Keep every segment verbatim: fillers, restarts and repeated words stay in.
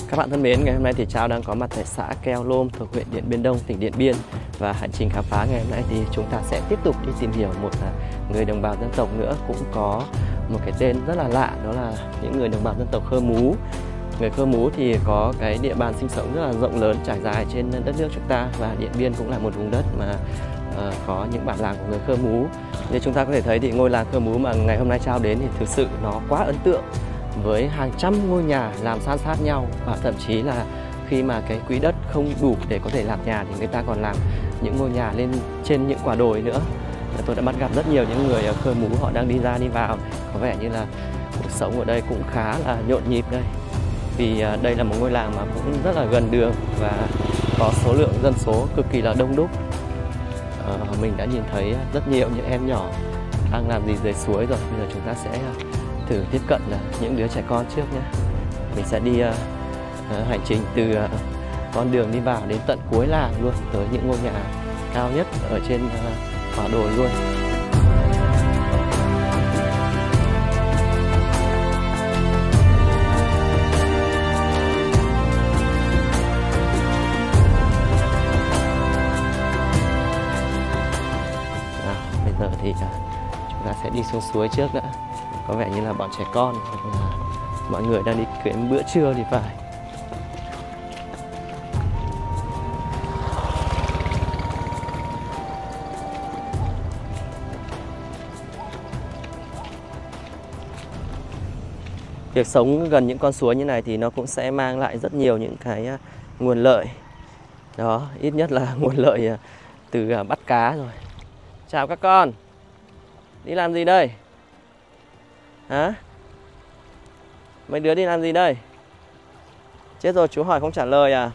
Các bạn thân mến, ngày hôm nay thì Trao đang có mặt tại xã Keo Lôm thuộc huyện Điện Biên Đông, tỉnh Điện Biên. Và hành trình khám phá ngày hôm nay thì chúng ta sẽ tiếp tục đi tìm hiểu một người đồng bào dân tộc nữa, cũng có một cái tên rất là lạ, đó là những người đồng bào dân tộc Khơ Mú. Người Khơ Mú thì có cái địa bàn sinh sống rất là rộng lớn, trải dài trên đất nước chúng ta, và Điện Biên cũng là một vùng đất mà uh, có những bản làng của người Khơ Mú. Như chúng ta có thể thấy thì ngôi làng Khơ Mú mà ngày hôm nay Trao đến thì thực sự nó quá ấn tượng, với hàng trăm ngôi nhà làm san sát nhau, và thậm chí là khi mà cái quỹ đất không đủ để có thể làm nhà thì người ta còn làm những ngôi nhà lên trên những quả đồi nữa. Tôi đã bắt gặp rất nhiều những người Khơ Mú họ đang đi ra đi vào, có vẻ như là cuộc sống ở đây cũng khá là nhộn nhịp đây, vì đây là một ngôi làng mà cũng rất là gần đường và có số lượng dân số cực kỳ là đông đúc. À, mình đã nhìn thấy rất nhiều những em nhỏ đang làm gì dưới suối rồi. Bây giờ chúng ta sẽ thử tiếp cận là những đứa trẻ con trước nhé. Mình sẽ đi uh, uh, hành trình từ uh, con đường đi vào đến tận cuối làng luôn, tới những ngôi nhà cao nhất ở trên uh, quả đồi luôn. Nào, bây giờ thì uh, chúng ta sẽ đi xuống suối trước đã. Có vẻ như là bọn trẻ con hoặc là mọi người đang đi kiếm bữa trưa thì phải. Việc sống gần những con suối như này thì nó cũng sẽ mang lại rất nhiều những cái nguồn lợi. Đó, ít nhất là nguồn lợi từ bắt cá rồi. Chào các con. Đi làm gì đây? Hả? Mấy đứa đi làm gì đây? Chết rồi, chú hỏi không trả lời à?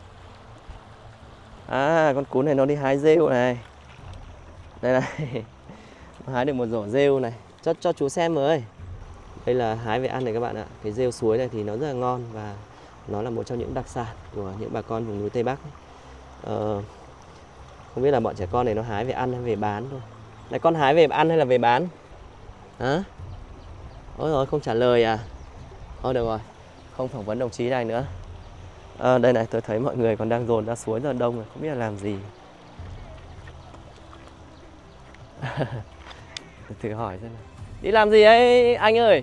À, con cún này nó đi hái rêu này. Đây này. Nó hái được một rổ rêu này. Cho cho chú xem với. Đây là hái về ăn này các bạn ạ. Cái rêu suối này thì nó rất là ngon, và nó là một trong những đặc sản của những bà con vùng núi Tây Bắc. Ờ, không biết là bọn trẻ con này nó hái về ăn hay về bán thôi. Này, con hái về ăn hay là về bán? Hả? Ôi rồi, không trả lời à? Thôi được rồi, không phỏng vấn đồng chí này nữa. À, đây này, tôi thấy mọi người còn đang dồn ra suối rất là đông rồi, không biết là làm gì. Thử hỏi xem nào. Đi làm gì ấy anh ơi?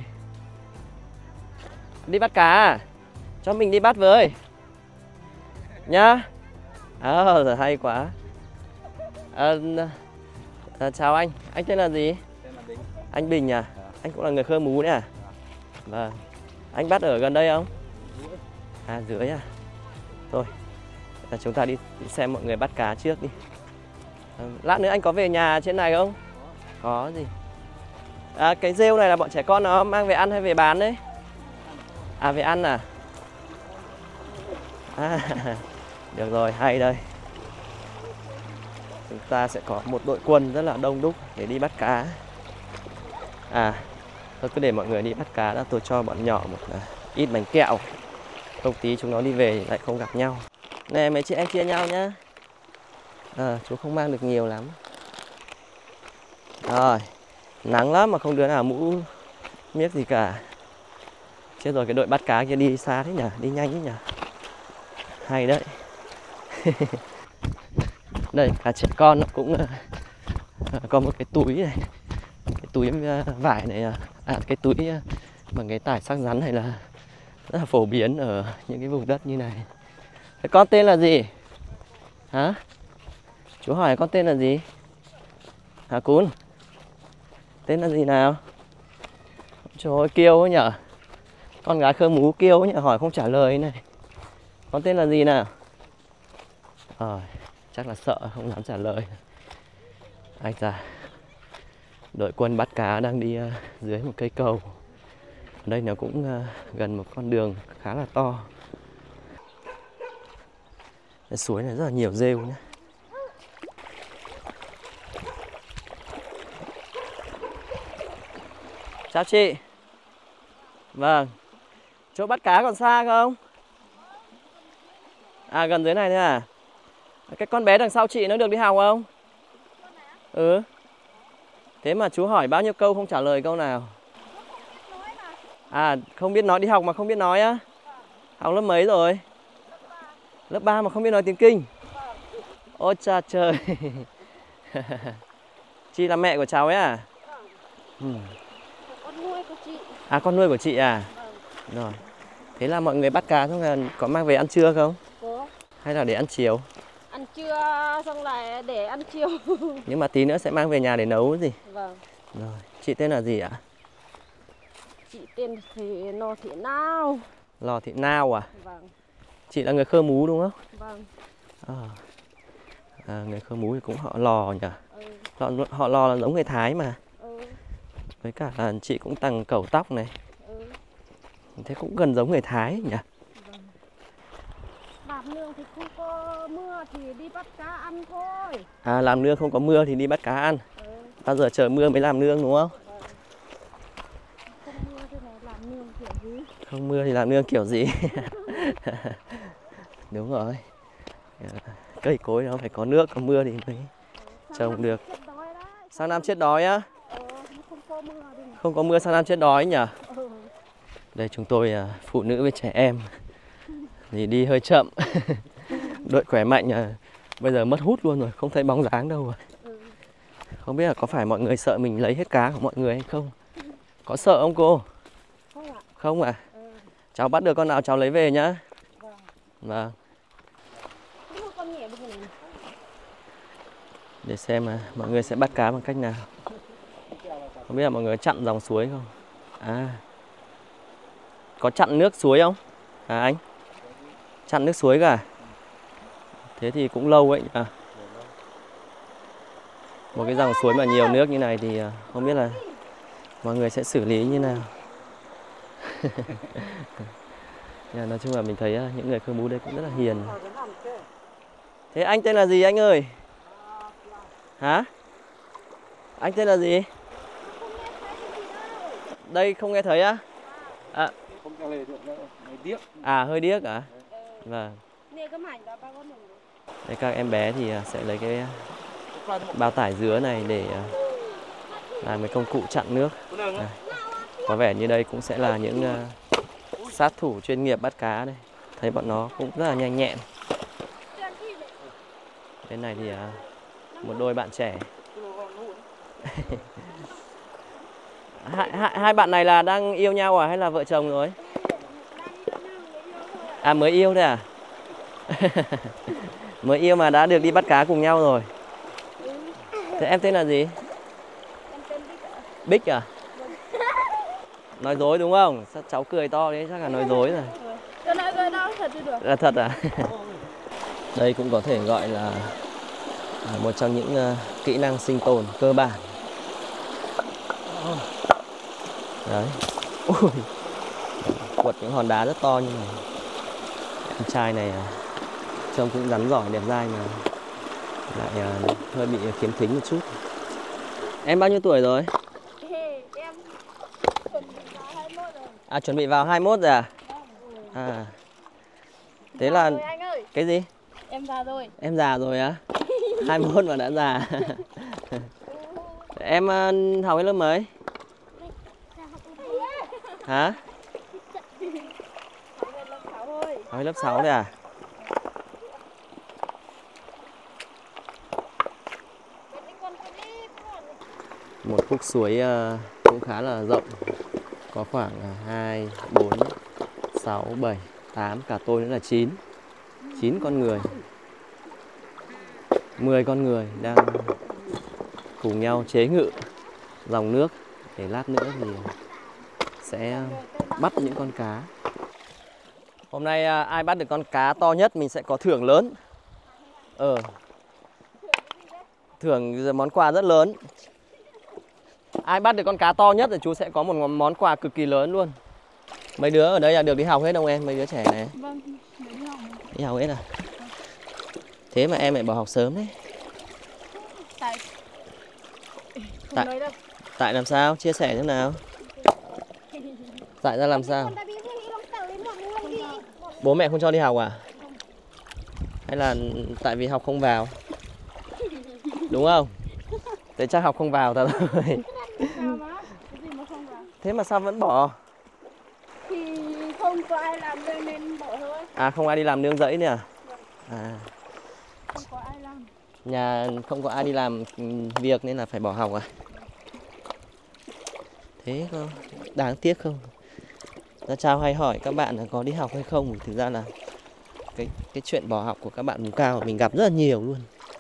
Đi bắt cá à? Cho mình đi bắt với nhá. À, giờ hay quá. À, à, chào anh, anh tên là gì? Tên là Bình. Anh Bình à? Anh cũng là người Khơ Mú đấy à? Vâng. Anh bắt ở gần đây không? À, dưới à? Thôi, chúng ta đi xem mọi người bắt cá trước đi. À, lát nữa anh có về nhà trên này không? Có gì? À, cái rêu này là bọn trẻ con nó mang về ăn hay về bán đấy? À, về ăn à? À, được rồi, hay đây. Chúng ta sẽ có một đội quân rất là đông đúc để đi bắt cá. À, tôi cứ để mọi người đi bắt cá đã, tôi cho bọn nhỏ một uh, ít bánh kẹo. Không tí chúng nó đi về lại không gặp nhau. Này, mấy chị em chia nhau nhá. À, chú không mang được nhiều lắm. Rồi, nắng lắm mà không đứa nào mũ miếc gì cả. Chết rồi, cái đội bắt cá kia đi xa thế nhỉ, đi nhanh thế nhỉ. Hay đấy. Đây, cả trẻ con nó cũng uh, có một cái túi này. Cái túi uh, vải này, uh, à, cái túi uh, bằng cái tải sắc rắn này là rất là phổ biến ở những cái vùng đất như này. Cái con tên là gì? Hả? Chú hỏi con tên là gì? Hả cún? Tên là gì nào? Trời ơi, kiêu ấy nhở. Con gái Khơ Mú kiêu ấy nhở, hỏi không trả lời này. Con tên là gì nào? Ờ, chắc là sợ không dám trả lời. Anh già. Đội quân bắt cá đang đi uh, dưới một cây cầu. Ở đây nó cũng uh, gần một con đường khá là to. Cái suối này rất là nhiều rêu nhé. Chào chị. Vâng. Chỗ bắt cá còn xa không? À, gần dưới này thôi à? Cái con bé đằng sau chị nó được đi học không? Ừ. Thế mà chú hỏi bao nhiêu câu không trả lời câu nào. À, không biết nói, đi học mà không biết nói á? Học lớp mấy rồi? Lớp ba mà không biết nói tiếng Kinh. Ôi cha trời. Chị là mẹ của cháu ấy à? Ừ. Con nuôi của chị. À, con nuôi của chị à? Vâng. Rồi. Thế là mọi người bắt cá xong là có mang về ăn trưa không? Có. Hay là để ăn chiều? Ăn trưa xong lại để ăn chiều. Nhưng mà tí nữa sẽ mang về nhà để nấu gì? Vâng. Rồi. Chị tên là gì ạ? Chị tên thì Lò Thị Nao. Lò Thị Nao à? Vâng. Chị là người Khơ Mú đúng không? Vâng. À. À, người Khơ Mú thì cũng họ Lò nhỉ? Ừ. Họ, họ Lò là giống người Thái mà. Ừ. Với cả là chị cũng tằng cẩu tóc này. Ừ. Thế cũng gần giống người Thái nhỉ? Vâng. Làm nương thì không có mưa thì đi bắt cá ăn thôi. À, làm nương không có mưa thì đi bắt cá ăn. Ừ. Bao giờ chờ mưa mới làm nương đúng không? Vâng. Không mưa thế này làm nương kiểu gì? Không mưa thì làm nương kiểu gì? Đúng rồi. Cây cối nó phải có nước, có mưa thì mới trồng được. Sang năm chết đói á? Ờ, không có mưa đi. Không có mưa sang năm chết đói nhỉ? Ừ. Đây chúng tôi phụ nữ với trẻ em thì đi hơi chậm. Đội khỏe mạnh bây giờ mất hút luôn rồi, không thấy bóng dáng đâu rồi. Ừ. Không biết là có phải mọi người sợ mình lấy hết cá của mọi người hay không? Có sợ không cô? Không ạ. Không à? Ừ. Cháu bắt được con nào cháu lấy về nhá. Vâng. Vâng. Con nhẹ bên này. Để xem mà mọi người sẽ bắt cá bằng cách nào. Không biết là mọi người chặn dòng suối không? À, có chặn nước suối không? À anh? Chặn nước suối cả. Thế thì cũng lâu ấy à. Một cái dòng suối mà nhiều nước như này thì không biết là mọi người sẽ xử lý như nào. Nói chung là mình thấy những người Khơ Mú đây cũng rất là hiền. Thế anh tên là gì anh ơi? Hả? Anh tên là gì? Đây không nghe thấy á? À, à hơi điếc à? Vâng. Đây các em bé thì sẽ lấy cái bao tải dứa này để làm cái công cụ chặn nước. À, có vẻ như đây cũng sẽ là những uh, sát thủ chuyên nghiệp bắt cá đây. Thấy bọn nó cũng rất là nhanh nhẹn. Bên này thì uh, một đôi bạn trẻ. hai, hai, hai bạn này là đang yêu nhau à hay là vợ chồng rồi? À mới yêu thôi à? Mới yêu mà đã được đi bắt cá cùng nhau rồi. Thế em tên là gì? Bích à? Nói dối đúng không? Sao cháu cười to đấy chắc là nói dối rồi. Là thật à? Đây cũng có thể gọi là một trong những uh, kỹ năng sinh tồn cơ bản. Đấy. Ui. Quật những hòn đá rất to như này. Em trai này trông cũng rắn giỏi đẹp dai mà lại uh, hơi bị khiếm thính một chút. Em bao nhiêu tuổi rồi? Em chuẩn bị vào hai mươi mốt rồi. À chuẩn bị vào hai mươi mốt rồi à? À. Thế là rồi anh ơi. Cái gì? Em già rồi. Em già rồi á? hai mươi mốt mà đã già. Em uh, học cái lớp mấy? Hả? Học lớp sáu thôi à? Một khúc suối uh, cũng khá là rộng. Có khoảng hai, bốn, sáu, bảy, tám, cả tôi nữa là chín. chín con người. mười con người đang cùng nhau chế ngự dòng nước để lát nữa thì sẽ bắt những con cá. Hôm nay ai bắt được con cá to nhất mình sẽ có thưởng lớn. Ờ. Thưởng món quà rất lớn. Ai bắt được con cá to nhất thì chú sẽ có một món quà cực kỳ lớn luôn. Mấy đứa ở đây là được đi học hết không em? Mấy đứa trẻ này? Vâng, đi học. Đi học hết à? Thế mà em lại bỏ học sớm đấy. Tại Không Tại... nói đâu. Tại làm sao? Chia sẻ thế nào? Tại ra làm sao? Bố mẹ không cho đi học à? Hay là tại vì học không vào? Đúng không? Thế chắc học không vào thật rồi. Thế mà sao vẫn bỏ? Thì không có ai làm nương nên bỏ thôi. À không ai đi làm nương rẫy nữa à? À, không có ai làm. nhà không có ai đi làm việc nên là phải bỏ học à? Thế có đáng tiếc không? Ra Chao hay hỏi các bạn là có đi học hay không. Thực ra là cái cái chuyện bỏ học của các bạn vùng cao mình gặp rất là nhiều luôn.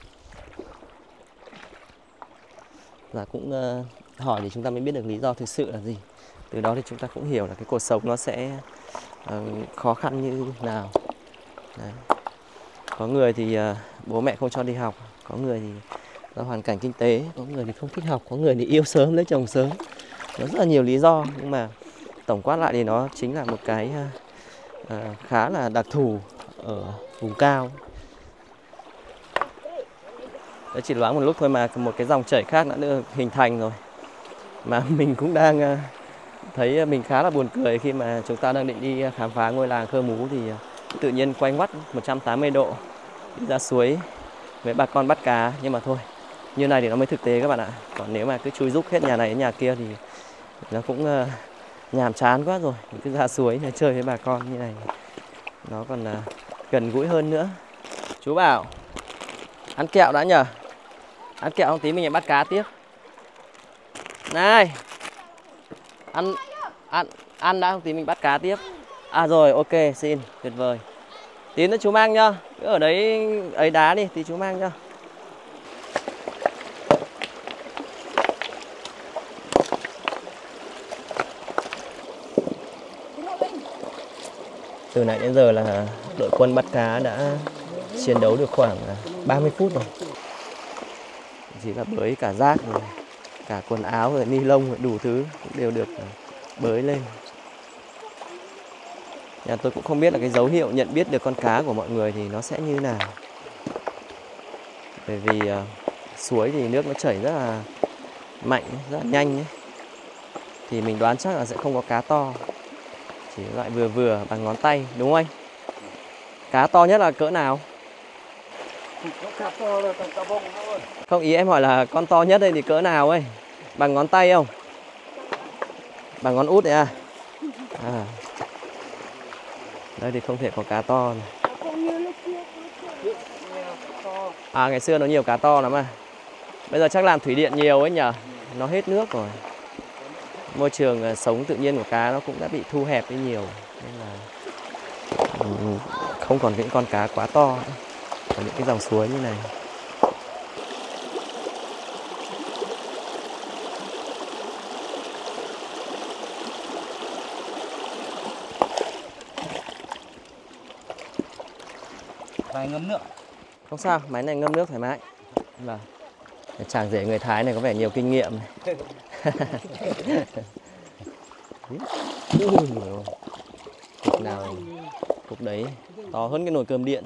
Và cũng uh, hỏi thì chúng ta mới biết được lý do thực sự là gì. Từ đó thì chúng ta cũng hiểu là cái cuộc sống nó sẽ uh, khó khăn như nào. Đấy. Có người thì uh, bố mẹ không cho đi học, có người thì do hoàn cảnh kinh tế, có người thì không thích học, có người thì yêu sớm lấy chồng sớm. Nó rất là nhiều lý do, nhưng mà tổng quát lại thì nó chính là một cái uh, khá là đặc thù ở vùng cao. Đấy, chỉ loáng một lúc thôi mà một cái dòng chảy khác đã được hình thành rồi. Mà mình cũng đang uh, thấy mình khá là buồn cười khi mà chúng ta đang định đi khám phá ngôi làng Khơ Mú thì tự nhiên quay ngoắt một trăm tám mươi độ đi ra suối với bà con bắt cá. Nhưng mà thôi, như này thì nó mới thực tế các bạn ạ. Còn nếu mà cứ chui rúc hết nhà này đến nhà kia thì nó cũng uh, nhàm chán quá rồi. Mình cứ ra suối để chơi với bà con như này nó còn uh, gần gũi hơn nữa. Chú bảo ăn kẹo đã nhờ. Ăn kẹo không tí mình lại bắt cá tiếp. Này, ăn ăn ăn đã không tí mình bắt cá tiếp. À rồi, ok, xin, tuyệt vời. Tí nữa chú mang nhá. Cứ ở đấy ấy đá đi, tí chú mang nhá. Từ nãy đến giờ là đội quân bắt cá đã chiến đấu được khoảng ba mươi phút rồi. Chỉ là bới cả rác rồi, cả quần áo rồi ni lông rồi đủ thứ cũng đều được bới lên. Nhà tôi cũng không biết là cái dấu hiệu nhận biết được con cá của mọi người thì nó sẽ như nào. Bởi vì uh, suối thì nước nó chảy rất là mạnh, rất là nhanh ấy. Thì mình đoán chắc là sẽ không có cá to. Chỉ loại vừa vừa bằng ngón tay, đúng không anh? Cá to nhất là cỡ nào? Không, ý em hỏi là con to nhất đây thì cỡ nào ấy? Bằng ngón tay không? Bằng ngón út đấy à? À. Đây thì không thể có cá to này. À, ngày xưa nó nhiều cá to lắm à. Bây giờ chắc làm thủy điện nhiều ấy nhờ. Nó hết nước rồi. Môi trường sống tự nhiên của cá nó cũng đã bị thu hẹp đi nhiều. Nên là không còn những con cá quá to nữa. Có những cái dòng suối như này. Máy ngâm nước. Không sao, máy này ngâm nước thoải mái. Vâng. Chàng rể người Thái này có vẻ nhiều kinh nghiệm này. Cục nào cục đấy to hơn cái nồi cơm điện.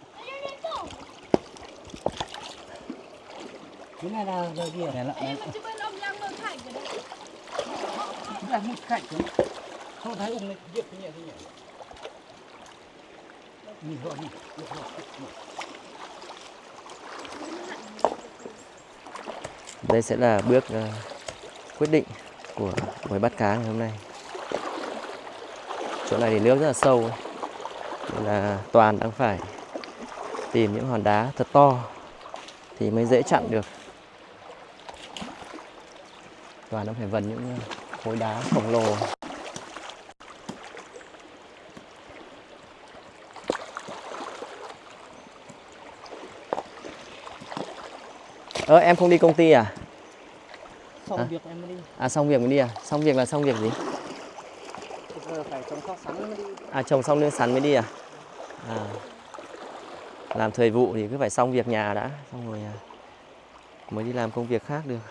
Cái này là giờ gì này lại. Là một cạnh không thấy ông này giết cái nhẹ thế nhỉ. Nhìn rõ đi. Đây sẽ là bước uh, quyết định của buổi bắt cá ngày hôm nay. Chỗ này thì nước rất là sâu ấy. Nên là Toàn đang phải tìm những hòn đá thật to thì mới dễ chặn được. Toàn đang phải vần những khối đá khổng lồ. Ơ em không đi công ty à? Xong à? Việc em mới đi. À xong việc mới đi à? Xong việc là xong việc gì? Giờ phải trồng rau sắn mới đi. À trồng xong nương sắn mới đi à? À. Làm thời vụ thì cứ phải xong việc nhà đã, xong rồi mới đi làm công việc khác được.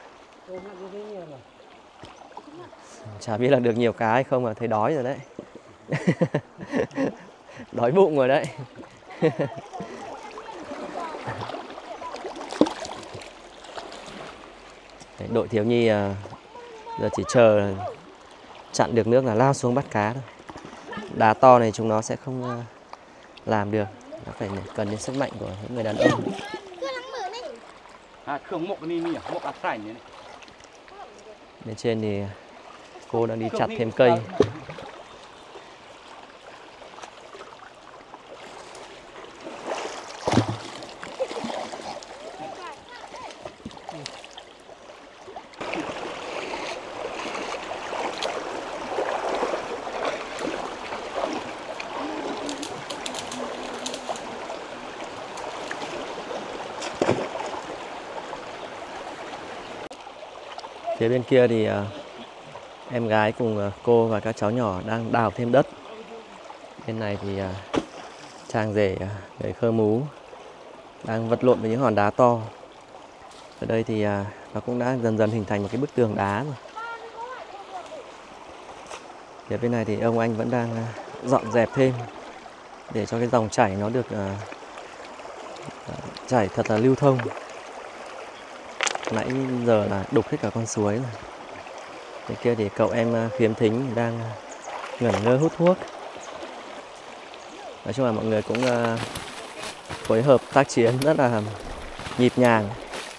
Chả biết là được nhiều cá hay không mà thấy đói rồi đấy. Đói bụng rồi đấy. Đấy, đội thiếu nhi giờ chỉ chờ chặn được nước là lao xuống bắt cá thôi. Đá to này chúng nó sẽ không làm được, nó phải cần đến sức mạnh của những người đàn ông. À, khương mộc này nhỉ, mộc áp sảnh này. Bên trên thì cô đang đi chặt thêm cây. Phía bên kia thì uh, em gái cùng uh, cô và các cháu nhỏ đang đào thêm đất. Bên này thì uh, Trang rể uh, người Khơ Mú đang vật lộn với những hòn đá to. Ở đây thì uh, nó cũng đã dần dần hình thành một cái bức tường đá rồi. Phía bên này thì ông anh vẫn đang uh, dọn dẹp thêm để cho cái dòng chảy nó được uh, uh, chảy thật là lưu thông. Nãy giờ là đục hết cả con suối rồi. Bên kia thì cậu em uh, Khiếm Thính đang uh, ngẩn ngơ hút thuốc. Nói chung là mọi người cũng uh, phối hợp tác chiến rất là nhịp nhàng.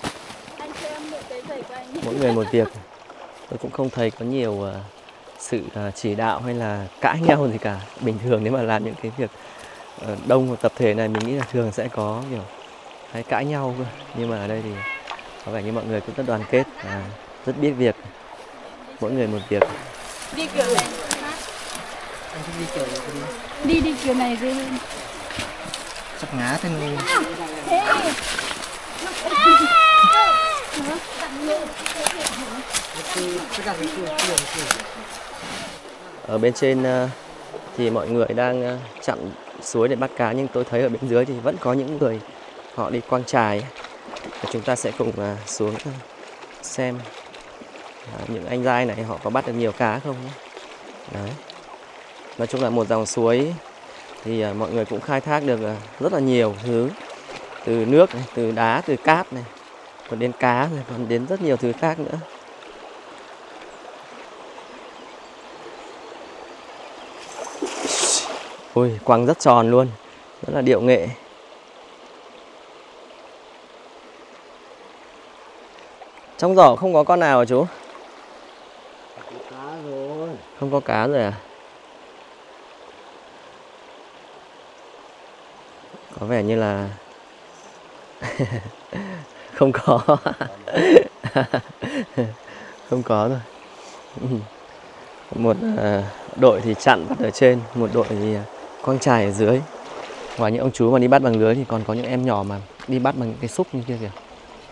Mỗi người một việc. Tôi cũng không thấy có nhiều uh, sự uh, chỉ đạo hay là cãi nhau gì cả. Bình thường nếu mà làm những cái việc uh, đông tập thể này mình nghĩ là thường sẽ có kiểu hay cãi nhau cơ. Nhưng mà ở đây thì có vẻ như mọi người cũng rất đoàn kết và rất biết việc. Mỗi người một việc. Đi kiểu này. Đi kiểu này đi. Đi đi kiểu này dễ hơn. Chắc ngá thế này. Thế. Ở bên trên thì mọi người đang chặn suối để bắt cá, nhưng tôi thấy ở bên dưới thì vẫn có những người họ đi quăng chài. Chúng ta sẽ cùng xuống xem những anh giai này họ có bắt được nhiều cá không nhé. Đấy. Nói chung là một dòng suối thì mọi người cũng khai thác được rất là nhiều thứ, từ nước này, từ đá, từ cát này, còn đến cá rồi còn đến rất nhiều thứ khác nữa. Ôi, quăng rất tròn luôn, rất là điệu nghệ. Trong giỏ không có con nào à chú? Có cá rồi. Không có cá rồi à? Có vẻ như là không có. Không có rồi. Một uh, đội thì chặn bắt ở trên, một đội thì quăng chài ở dưới. Ngoài những ông chú mà đi bắt bằng lưới thì còn có những em nhỏ mà đi bắt bằng cái xúc như kia kìa.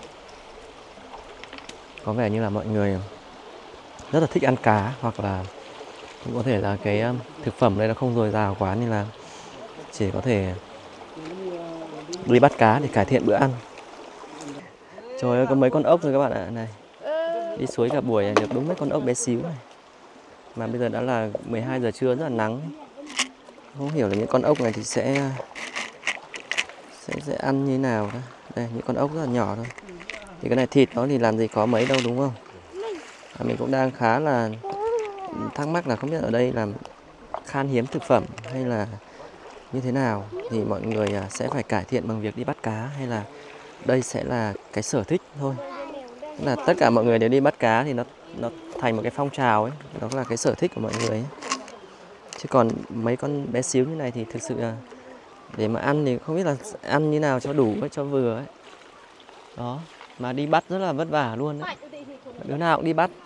Có vẻ như là mọi người rất là thích ăn cá, hoặc là cũng có thể là cái thực phẩm đây nó không dồi dào quá nên là chỉ có thể đi bắt cá để cải thiện bữa ăn. Trời ơi, có mấy con ốc rồi các bạn ạ. Này, đi suối cả buổi được đúng mấy con ốc bé xíu này. Mà bây giờ đã là mười hai giờ trưa, rất là nắng. Không hiểu là những con ốc này thì sẽ sẽ, sẽ ăn như nào đó. Đây, những con ốc rất là nhỏ thôi. Thì cái này thịt nó thì làm gì có mấy đâu đúng không? À, mình cũng đang khá là thắc mắc là không biết ở đây là khan hiếm thực phẩm hay là như thế nào, thì mọi người sẽ phải cải thiện bằng việc đi bắt cá, hay là đây sẽ là cái sở thích thôi. Tức là tất cả mọi người đều đi bắt cá thì nó nó thành một cái phong trào ấy, đó là cái sở thích của mọi người ấy. Chứ còn mấy con bé xíu như này thì thực sự là để mà ăn thì không biết là ăn như nào cho đủ ấy, cho vừa ấy. Đó, mà đi bắt rất là vất vả luôn đấy. Đứa nào cũng đi bắt.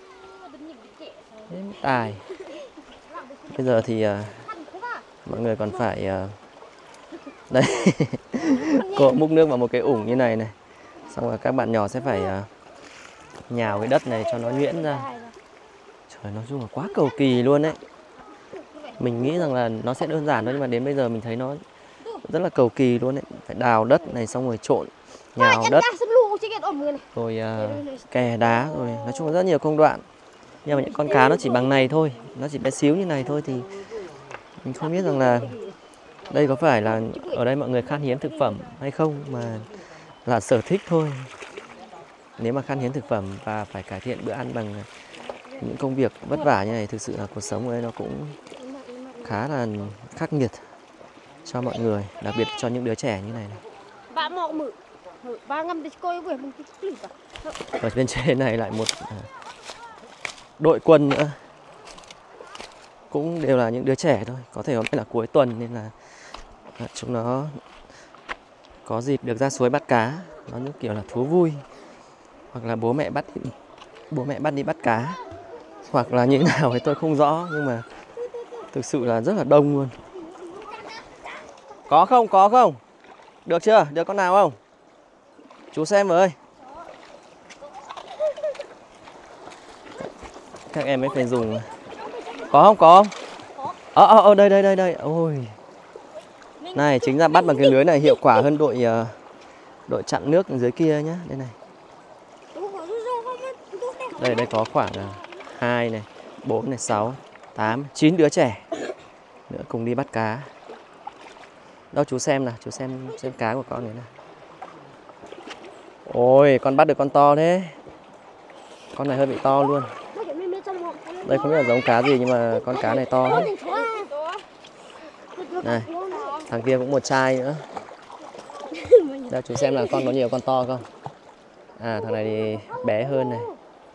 Thế mới tài. Bây giờ thì uh, mọi người còn phải uh, đây. Cô múc nước vào một cái ủng như này này. Xong rồi các bạn nhỏ sẽ phải uh, nhào cái đất này cho nó nhuyễn ra. Trời, nói chung là quá cầu kỳ luôn đấy. Mình nghĩ rằng là nó sẽ đơn giản thôi, nhưng mà đến bây giờ mình thấy nó rất là cầu kỳ luôn đấy. Phải đào đất này, xong rồi trộn, nhào đất, rồi uh, kè đá, rồi nói chung là rất nhiều công đoạn. Nhưng mà những con cá nó chỉ bằng này thôi, nó chỉ bé xíu như này thôi, thì mình không biết rằng là đây có phải là ở đây mọi người khan hiếm thực phẩm hay không, mà là sở thích thôi. Nếu mà khan hiếm thực phẩm và phải cải thiện bữa ăn bằng những công việc vất vả như này, thực sự là cuộc sống ở đây nó cũng khá là khắc nghiệt cho mọi người, đặc biệt cho những đứa trẻ như này này. Ở bên trên này lại một đội quân nữa, cũng đều là những đứa trẻ thôi, có thể hôm nay là cuối tuần nên là chúng nó có dịp được ra suối bắt cá, nó như kiểu là thú vui, hoặc là bố mẹ bắt bố mẹ bắt đi bắt cá, hoặc là như thế nào thì tôi không rõ, nhưng mà thực sự là rất là đông luôn. Có không? Có không? Được chưa? Được con nào không? Chú xem với. các em mới phải dùng. Có không? Có không? Ờ ờ ờ đây đây đây đây. Ôi. Này, chính ra bắt bằng cái lưới này hiệu quả hơn đội uh, đội chặn nước dưới kia nhá. Đây này. Đây đây có khoảng uh, hai này, bốn này, sáu, tám, chín đứa trẻ nữa cùng đi bắt cá. Đâu chú xem nào, chú xem xem cá của con này nào. Ôi, con bắt được con to thế. Con này hơi bị to luôn. Đây không biết là giống cá gì nhưng mà con cá này to thế. Này, thằng kia cũng một chai nữa. Đâu chú xem là con có nhiều con to không. À, thằng này thì bé hơn này.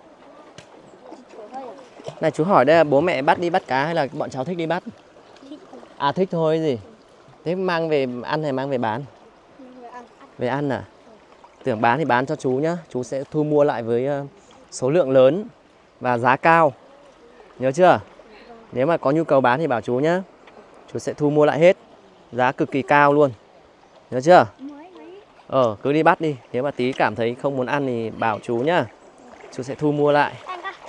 Này chú hỏi đây là bố mẹ bắt đi bắt cá hay là bọn cháu thích đi bắt? À thích thôi gì. Thế mang về ăn hay mang về bán? Về ăn à? Tưởng bán thì bán cho chú nhá. Chú sẽ thu mua lại với số lượng lớn và giá cao. Nhớ chưa? Nếu mà có nhu cầu bán thì bảo chú nhá. Chú sẽ thu mua lại hết. Giá cực kỳ cao luôn. Nhớ chưa? Ờ, cứ đi bắt đi. Nếu mà tí cảm thấy không muốn ăn thì bảo chú nhá. Chú sẽ thu mua lại.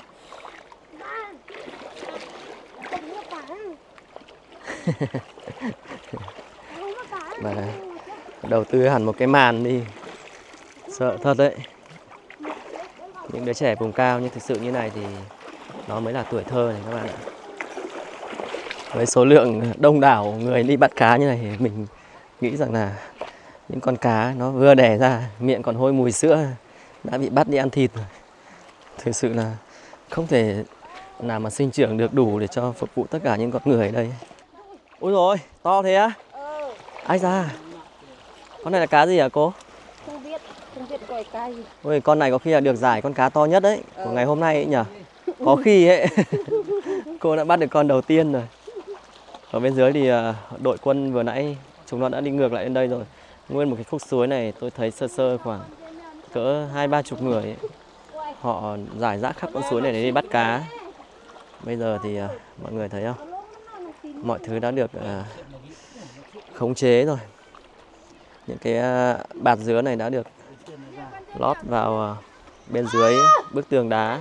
Mà đầu tư hẳn một cái màn đi. Sợ thật đấy. Những đứa trẻ vùng cao nhưng thực sự như này thì nó mới là tuổi thơ này các bạn ạ. Với số lượng đông đảo người đi bắt cá như này thì mình nghĩ rằng là những con cá nó vừa đẻ ra miệng còn hôi mùi sữa đã bị bắt đi ăn thịt rồi. Thực sự là không thể nào mà sinh trưởng được đủ để cho phục vụ tất cả những con người ở đây. Ôi rồi to thế á? Ừ. Ai da. Con này là cá gì hả cô? Không biết, không biết gọi cá gì. Ôi con này có khi là được giải con cá to nhất đấy của ngày hôm nay ấy nhỉ? Có khi ấy. Cô đã bắt được con đầu tiên rồi. Ở bên dưới thì đội quân vừa nãy chúng nó đã đi ngược lại lên đây rồi. Nguyên một cái khúc suối này tôi thấy sơ sơ khoảng cỡ hai ba chục người ấy. Họ rải rác khắp con suối này để đi bắt cá. Bây giờ thì uh, mọi người thấy không? Mọi thứ đã được uh, khống chế rồi. Những cái uh, bạt dứa này đã được lót vào uh, bên dưới bức tường đá.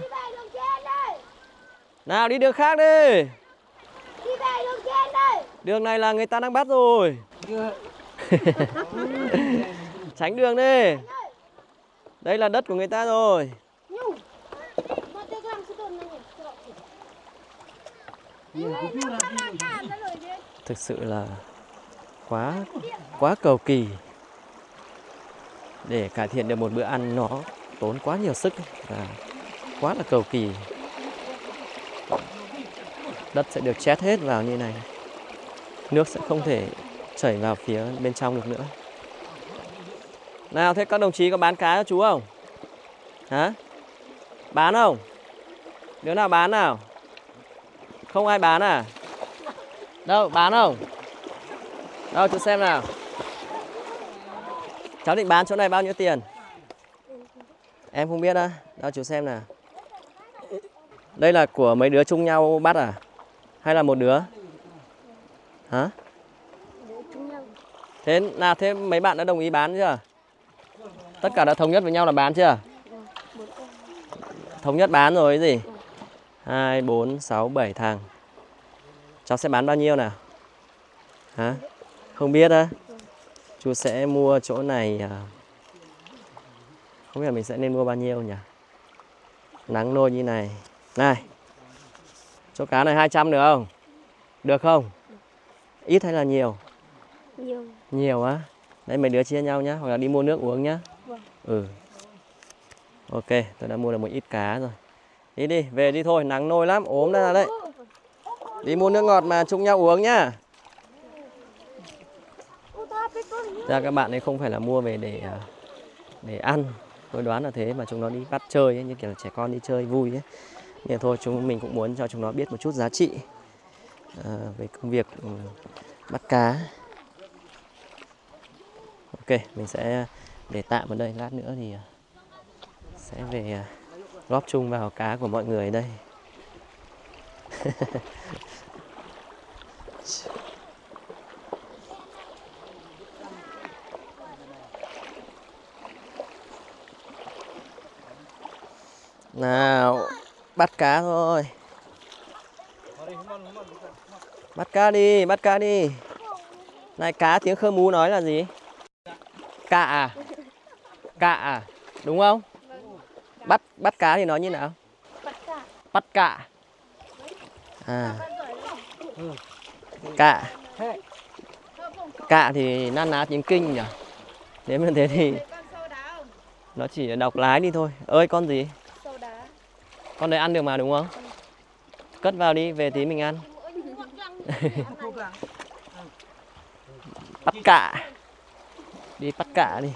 Nào đi đường khác đi. Đường này là người ta đang bắt rồi. Tránh đường đi. Đây là đất của người ta rồi. Thực sự là quá quá cầu kỳ. Để cải thiện được một bữa ăn nó tốn quá nhiều sức và quá là cầu kỳ. Đất sẽ được chét hết vào như này. Nước sẽ không thể chảy vào phía bên trong được nữa. Nào thế các đồng chí có bán cá cho chú không? Hả? Bán không? Đứa nào bán nào? Không ai bán à? Đâu, bán không? Đâu, chú xem nào. Cháu định bán chỗ này bao nhiêu tiền? Em không biết á. Đâu, chú xem nào. Đây là của mấy đứa chung nhau bắt à? Hay là một đứa? Hả? Thế nào, thế mấy bạn đã đồng ý bán chưa? Tất cả đã thống nhất với nhau là bán chưa? Thống nhất bán rồi cái gì? hai, bốn, sáu, bảy thằng. Cháu sẽ bán bao nhiêu nào? Hả? Không biết á? Chú sẽ mua chỗ này. Không biết là mình sẽ nên mua bao nhiêu nhỉ? Nắng nôi như này. Này. Chỗ cá này hai trăm được không? Được không? Ít hay là nhiều? Nhiều. Nhiều á? Đấy mấy đứa chia nhau nhá. Hoặc là đi mua nước uống nhá. Vâng. Ừ. Ok, tôi đã mua được một ít cá rồi. Đi đi, về đi thôi, nắng nôi lắm, ốm ra đấy. Đi mua nước ngọt mà chung nhau uống nhá. Ra các bạn ấy không phải là mua về để để ăn. Tôi đoán là thế mà chúng nó đi bắt chơi ấy, như kiểu là trẻ con đi chơi vui ấy. Nhưng thôi chúng mình cũng muốn cho chúng nó biết một chút giá trị à, về công việc bắt cá. Ok, mình sẽ để tạm ở đây, lát nữa thì sẽ về góp chung vào cá của mọi người đây. Nào, bắt cá thôi. Bắt cá đi, bắt cá đi. Này cá tiếng Khơ Mú nói là gì? Cạ à? Cạ à? Đúng không? Bắt bắt cá thì nói như nào? Bắt cạ. À. Cạ. Cạ thì na ná tiếng Kinh nhỉ? Nếu như thế thì nó chỉ đọc lái đi thôi. Ơi con gì? Con đấy ăn được mà đúng không? Cất vào đi, về tí mình ăn. Bắt cạ. Đi bắt cạ đi.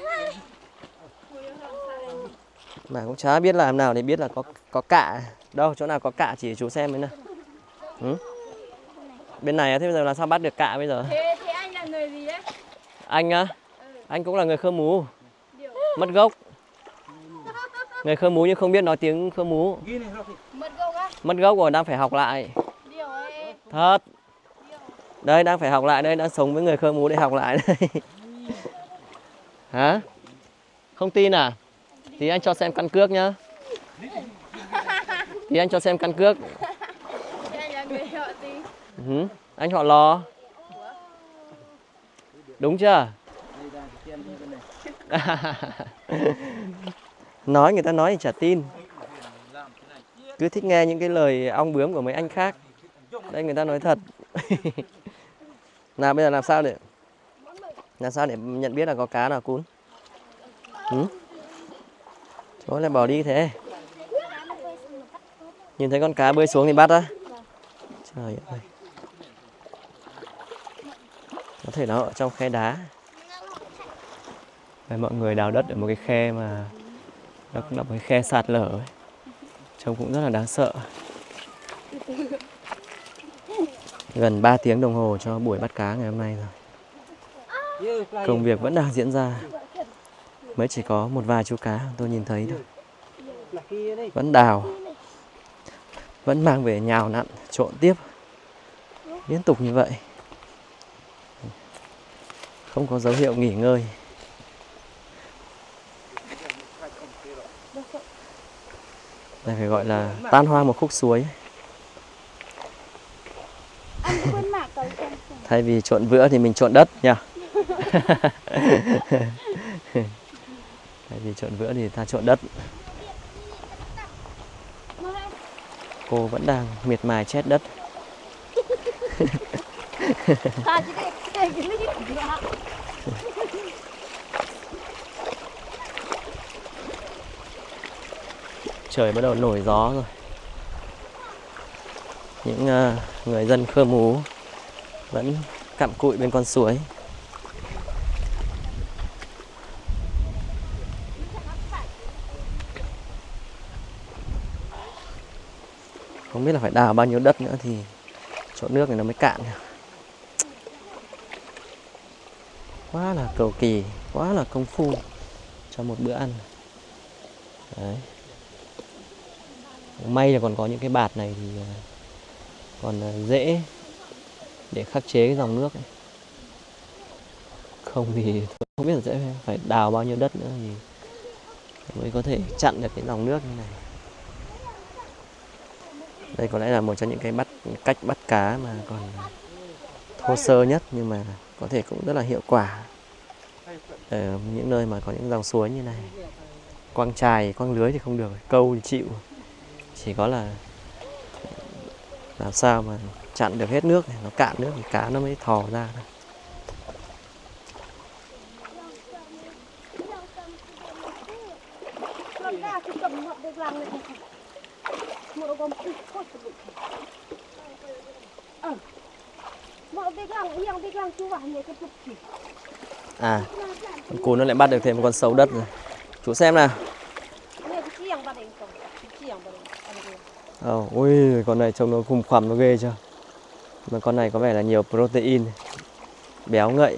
Mà cũng chả biết làm nào để biết là có có cạ. Đâu, chỗ nào có cạ chỉ chú xem mới nào. Ừ? Bên này thế bây giờ làm sao bắt được cạ bây giờ? Thế, thế anh là người gì đấy? Anh á? Ừ. Anh cũng là người Khơ Mú. Điều. Mất gốc. Người Khơ Mú nhưng không biết nói tiếng Khơ Mú. Mất gốc á? Mất gốc rồi, đang phải học lại. Điều ấy. Thật. Điều. Đây, đang phải học lại đây, đang sống với người Khơ Mú để học lại đây. Hả? Không tin à? Thì anh cho xem căn cước nhá. Thì anh cho xem căn cước. Anh là người họ gì? Ừ, anh họ Lò. Đúng chưa? Nói người ta nói thì chả tin. Cứ thích nghe những cái lời ong bướm của mấy anh khác. Đây người ta nói thật. Nào bây giờ làm sao để làm sao để nhận biết là có cá nào cún? Ừ? Chỗ lại bỏ đi thế. Nhìn thấy con cá bơi xuống thì bắt á. Trời ơi. Có thể nó ở trong khe đá. Đây, mọi người đào đất ở một cái khe mà nó cũng là một cái khe sạt lở ấy. Trông cũng rất là đáng sợ. Gần ba tiếng đồng hồ cho buổi bắt cá ngày hôm nay rồi. Công việc vẫn đang diễn ra. Mới chỉ có một vài chú cá tôi nhìn thấy thôi. Vẫn đào. Vẫn mang về nhào nặn, trộn tiếp. Liên tục như vậy. Không có dấu hiệu nghỉ ngơi. Đây phải gọi là tan hoang một khúc suối. Thay vì trộn vữa thì mình trộn đất nha. Thay vì trộn vữa thì ta trộn đất. Cô vẫn đang miệt mài chét đất. Trời bắt đầu nổi gió rồi. Những uh, người dân Khơ Mú vẫn cặm cụi bên con suối. Không biết là phải đào bao nhiêu đất nữa thì chỗ nước này nó mới cạn. Quá là cầu kỳ, quá là công phu cho một bữa ăn. Đấy. May là còn có những cái bạt này thì còn dễ để khắc chế cái dòng nước ấy. Không thì không biết là sẽ phải đào bao nhiêu đất nữa thì mới có thể chặn được cái dòng nước như này. Đây có lẽ là một trong những cái bắt cách bắt cá mà còn thô sơ nhất nhưng mà có thể cũng rất là hiệu quả ở những nơi mà có những dòng suối như này. Quăng chài, quăng lưới thì không được, câu thì chịu. Chỉ có là làm sao mà chặn được hết nước này, nó cạn nước thì cá nó mới thò ra thôi. À, con cún nó lại bắt được thêm một con sâu đất rồi. Chú xem nào. Oh, ui, con này trông nó khum khoằm nó ghê chưa. Mà con này có vẻ là nhiều protein, béo ngậy.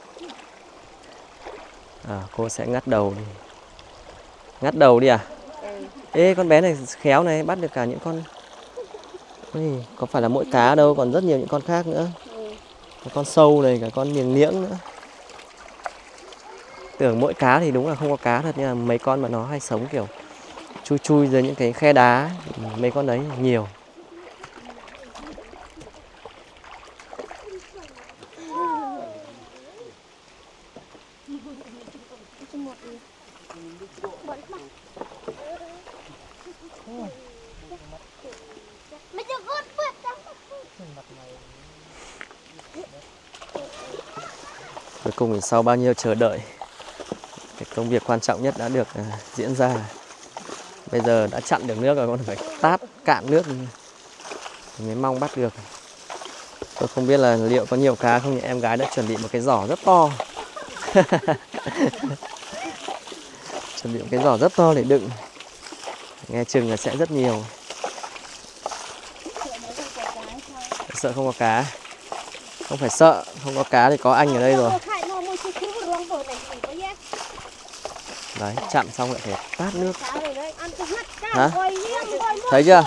À, cô sẽ ngắt đầu đi. Ngắt đầu đi à? Ê, con bé này khéo này, bắt được cả những con. Ui, có phải là mỗi cá đâu, còn rất nhiều những con khác nữa. Có con sâu này, cả con miềng niễng nữa. Tưởng mỗi cá thì đúng là không có cá thật, nhưng mà mấy con mà nó hay sống kiểu chui chui dưới những cái khe đá, mấy con đấy nhiều. Cuối cùng thì sau bao nhiêu chờ đợi, cái công việc quan trọng nhất đã được uh, diễn ra. Bây giờ đã chặn được nước rồi, còn phải tát cạn nước thì mới mong bắt được. Tôi không biết là liệu có nhiều cá không, nhưng em gái đã chuẩn bị một cái giỏ rất to. Chuẩn bị một cái giỏ rất to để đựng. Nghe chừng là sẽ rất nhiều. Sợ không có cá. Không phải sợ, không có cá thì có anh ở đây rồi. Đấy, chặn xong lại phải tát nước. Hả? Thấy chưa?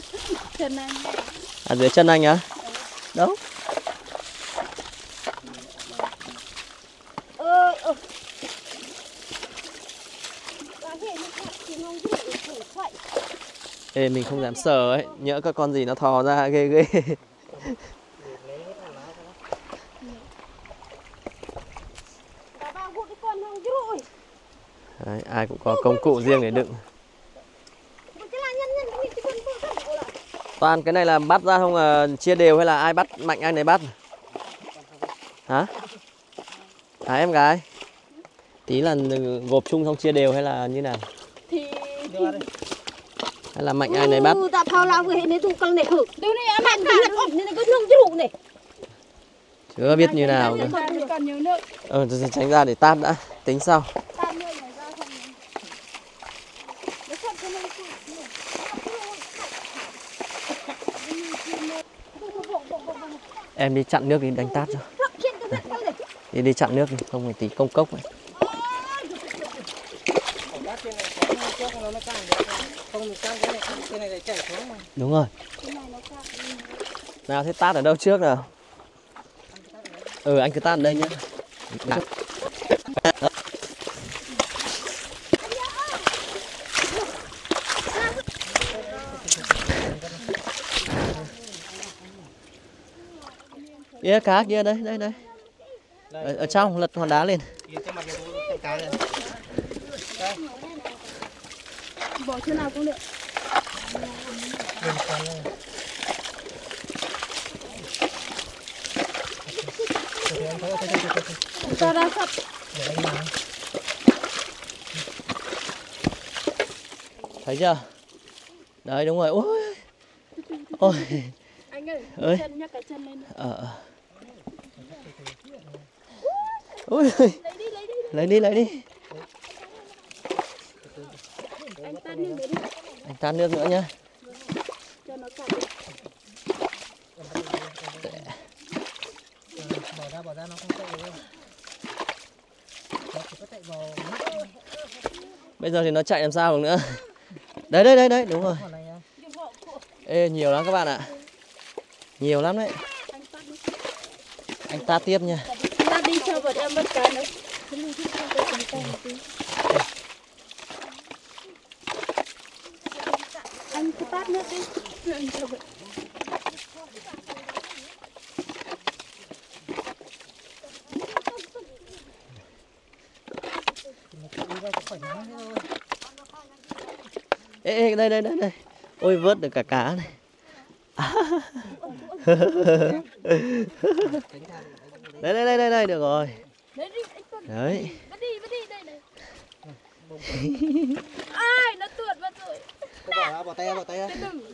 À, dưới chân anh á? Đâu? Ê, mình không dám sờ ấy, nhỡ có con gì nó thò ra ghê ghê. Đấy, ai cũng có công cụ riêng để đựng. Toàn cái này là bắt ra không, là chia đều hay là ai bắt mạnh anh đấy bắt? Hả? À em gái? Tí là gộp chung xong chia đều hay là như nào? Thì hay là mạnh ai đấy bắt? Tạ phao lao vừa hệ này tụ căng này khử. Điều này em mạnh cái ổn này có thương chứ này. Chưa biết như nào nữa. Còn nhiều nước. Ờ, tôi sẽ tránh ra để tát đã, tính sau. Em đi chặn nước đi, đánh tát cho. Đi đi chặn nước đi, không phải tí công cốc này. Đúng rồi. Nào thế tát ở đâu trước nào? Ừ, anh cứ tát ở đây nhé. Kia cá kia đây, đây, đây. Ở, ở trong lật hòn đá lên. Bỏ chỗ nào cũng được. Cho ra sập. Thấy chưa? Đấy đúng rồi. Ôi. Ôi. Anh ơi, ơi. chân nhắc cái chân lên. Ờ. Ôi. Lấy đi, lấy đi. Lấy đi, lấy đi. Anh tát nước nữa đi. Anh tát nước nữa nhá. Cho nó cạn. Bỏ ra, bỏ ra nó không chạy đâu. Nó chỉ có chạy vào mắt. Bây giờ thì nó chạy làm sao được nữa. Đấy, đấy, đấy, đấy, đúng rồi. Ê, nhiều lắm các bạn ạ. Nhiều lắm đấy. Anh tát tiếp nha. Tát đi cho vợ em bắt cá nữa. Anh cứ tát nước đi. Anh cho vợ. Ê, ê, đây, đây, đây, đây. Ôi, vớt được cả cá này. À. Đây, đây, đây, đây, đây, được rồi. Đấy. Ai, nó tuột mất rồi. Bỏ ra, bỏ tay ra, bỏ tay ra.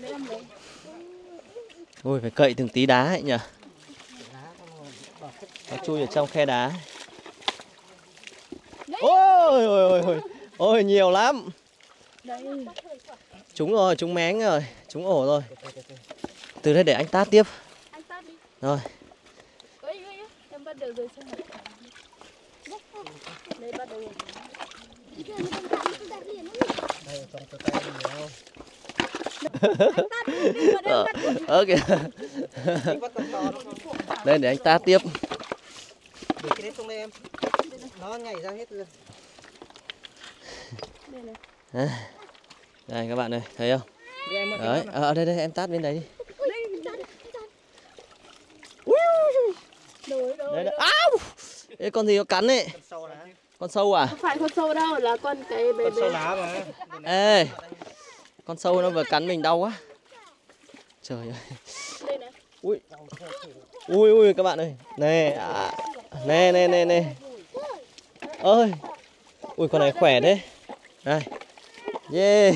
Ôi, phải cậy từng tí đá ấy nhỉ. Nó chui ở trong khe đá. Ôi, ôi, ôi, ôi. Ôi, nhiều lắm. Đây. Trúng rồi, trúng mén rồi, trúng ổ rồi. Từ đây để anh tát tiếp. Anh tát đi. Rồi. Ôi, ôi, em bắt được rồi xem nào. Đây bắt đầu. Đây, trong cái tay nhiều. Ờ, ờ kìa. Đây để anh tát tiếp. Để cái đấy xuống đây em. Nó nhảy ra hết rồi. Đây này. À, đây các bạn ơi, thấy không? Đấy, ở đây đây em tát bên đấy đi. Đây đây. Áo! Ê, con gì nó cắn ấy? Con sâu à? Không phải con sâu đâu, là con cái bé bé. Con sâu lá mà. Ê, con sâu nó vừa cắn mình đau quá. Trời ơi. Đây này. Ui. Ui ui các bạn ơi. Nè, à, nè nè nè nè. Ơi. Ui con này khỏe đấy. Đây. Yeah.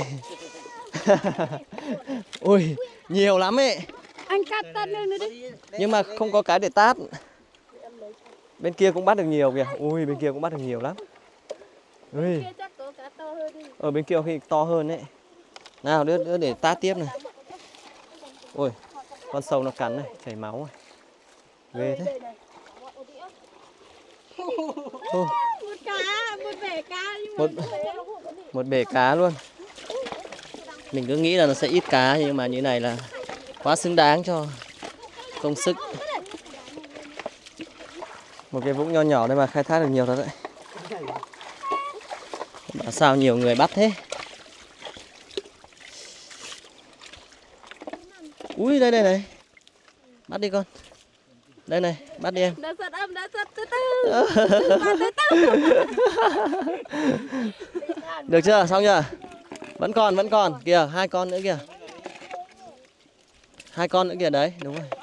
Ui, nhiều lắm ấy. Anh cắt tắt lên nữa đi. Nhưng mà không có cái để tát. Bên kia cũng bắt được nhiều kìa. Ui bên kia cũng bắt được nhiều lắm. Ui. Kia chắc có cá to hơn đi. Ở bên kia khi to hơn đấy. Nào đứa, đứa để tát tiếp này. Ui, con sâu nó cắn này, chảy máu rồi. Ghê thế. Ô, Một cá, một bể cá nhưng một, một bể cá luôn. Mình cứ nghĩ là nó sẽ ít cá nhưng mà như này là quá xứng đáng cho công sức. Một cái vũng nho nhỏ đây mà khai thác được nhiều thật đấy. Bảo sao nhiều người bắt thế. Ui đây đây này. Bắt đi con. Đây này, bắt đi em. đã giật âm, đã giật từ từ. Từ từ. Được chưa? Xong chưa? Vẫn còn, vẫn còn. Kìa, hai con nữa kìa. Hai con nữa kìa đấy, đúng rồi.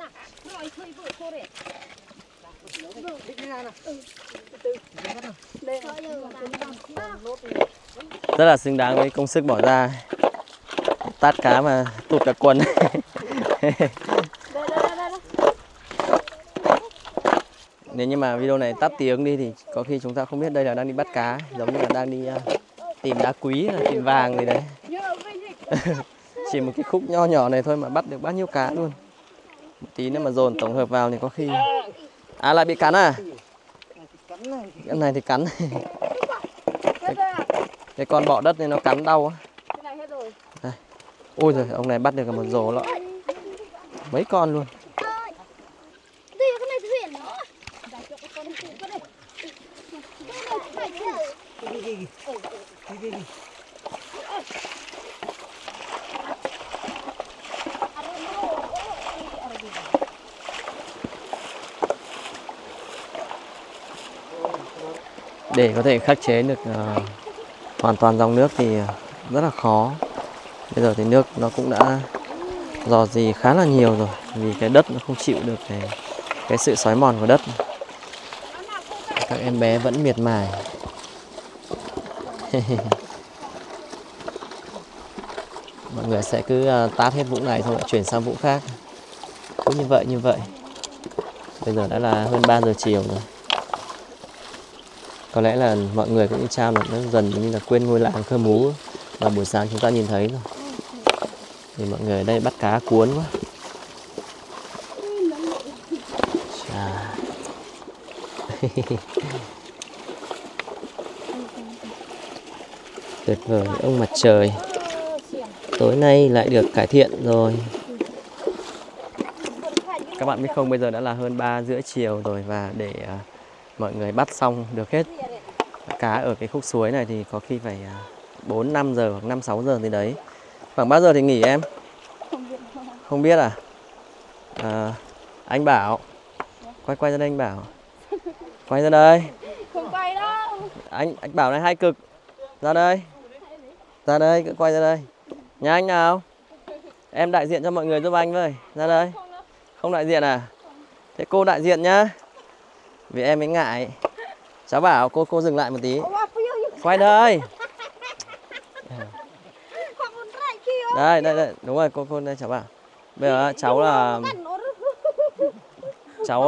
Rất là xứng đáng với công sức bỏ ra. Tát cá mà tụt cả quần. Nếu như mà video này tắt tiếng đi thì có khi chúng ta không biết đây là đang đi bắt cá, giống như là đang đi uh, tìm đá quý, tìm vàng gì đấy. Chỉ một cái khúc nho nhỏ này thôi mà bắt được bao nhiêu cá luôn. Một tí nữa mà dồn tổng hợp vào thì có khi... À lại bị cắn à? Cái này thì cắn. Cái, cái con bọ đất này nó cắn đau á. Đây. Ôi giời, ông này bắt được cả một rổ lọ. Mấy con luôn. Để có thể khắc chế được uh, hoàn toàn dòng nước thì rất là khó. Bây giờ thì nước nó cũng đã rò rỉ khá là nhiều rồi, vì cái đất nó không chịu được cái, cái sự xói mòn của đất. Các em bé vẫn miệt mài. Mọi người sẽ cứ uh, tát hết vũng này xong lại chuyển sang vũng khác. Cứ như vậy như vậy. Bây giờ đã là hơn ba giờ chiều rồi. Có lẽ là mọi người cũng như Trao nó dần như là quên ngôi làng Khơ Mú mà buổi sáng chúng ta nhìn thấy rồi. Thì mọi người ở đây bắt cá cuốn quá. Chà. Tuyệt vời ông mặt trời. Tối nay lại được cải thiện rồi. Các bạn biết không, bây giờ đã là hơn ba rưỡi chiều rồi, và để uh, mọi người bắt xong được hết cá ở cái khúc suối này thì có khi phải bốn năm giờ hoặc năm sáu giờ gì đấy. Khoảng bao giờ thì nghỉ em? Không biết à? À anh Bảo. Quay quay ra đây anh Bảo. Quay ra đây. Không quay đâu. Anh anh Bảo này hay cực. Ra đây. Ra đây, cứ quay ra đây. Nhà anh nào? Em đại diện cho mọi người giúp anh với. Ra đây. Không đại diện à? Thế cô đại diện nhá. Vì em mới ngại. Cháu Bảo cô cô dừng lại một tí. Quay đây. Đây đây đây, đúng rồi cô cô đây cháu Bảo. Bây giờ cháu là cháu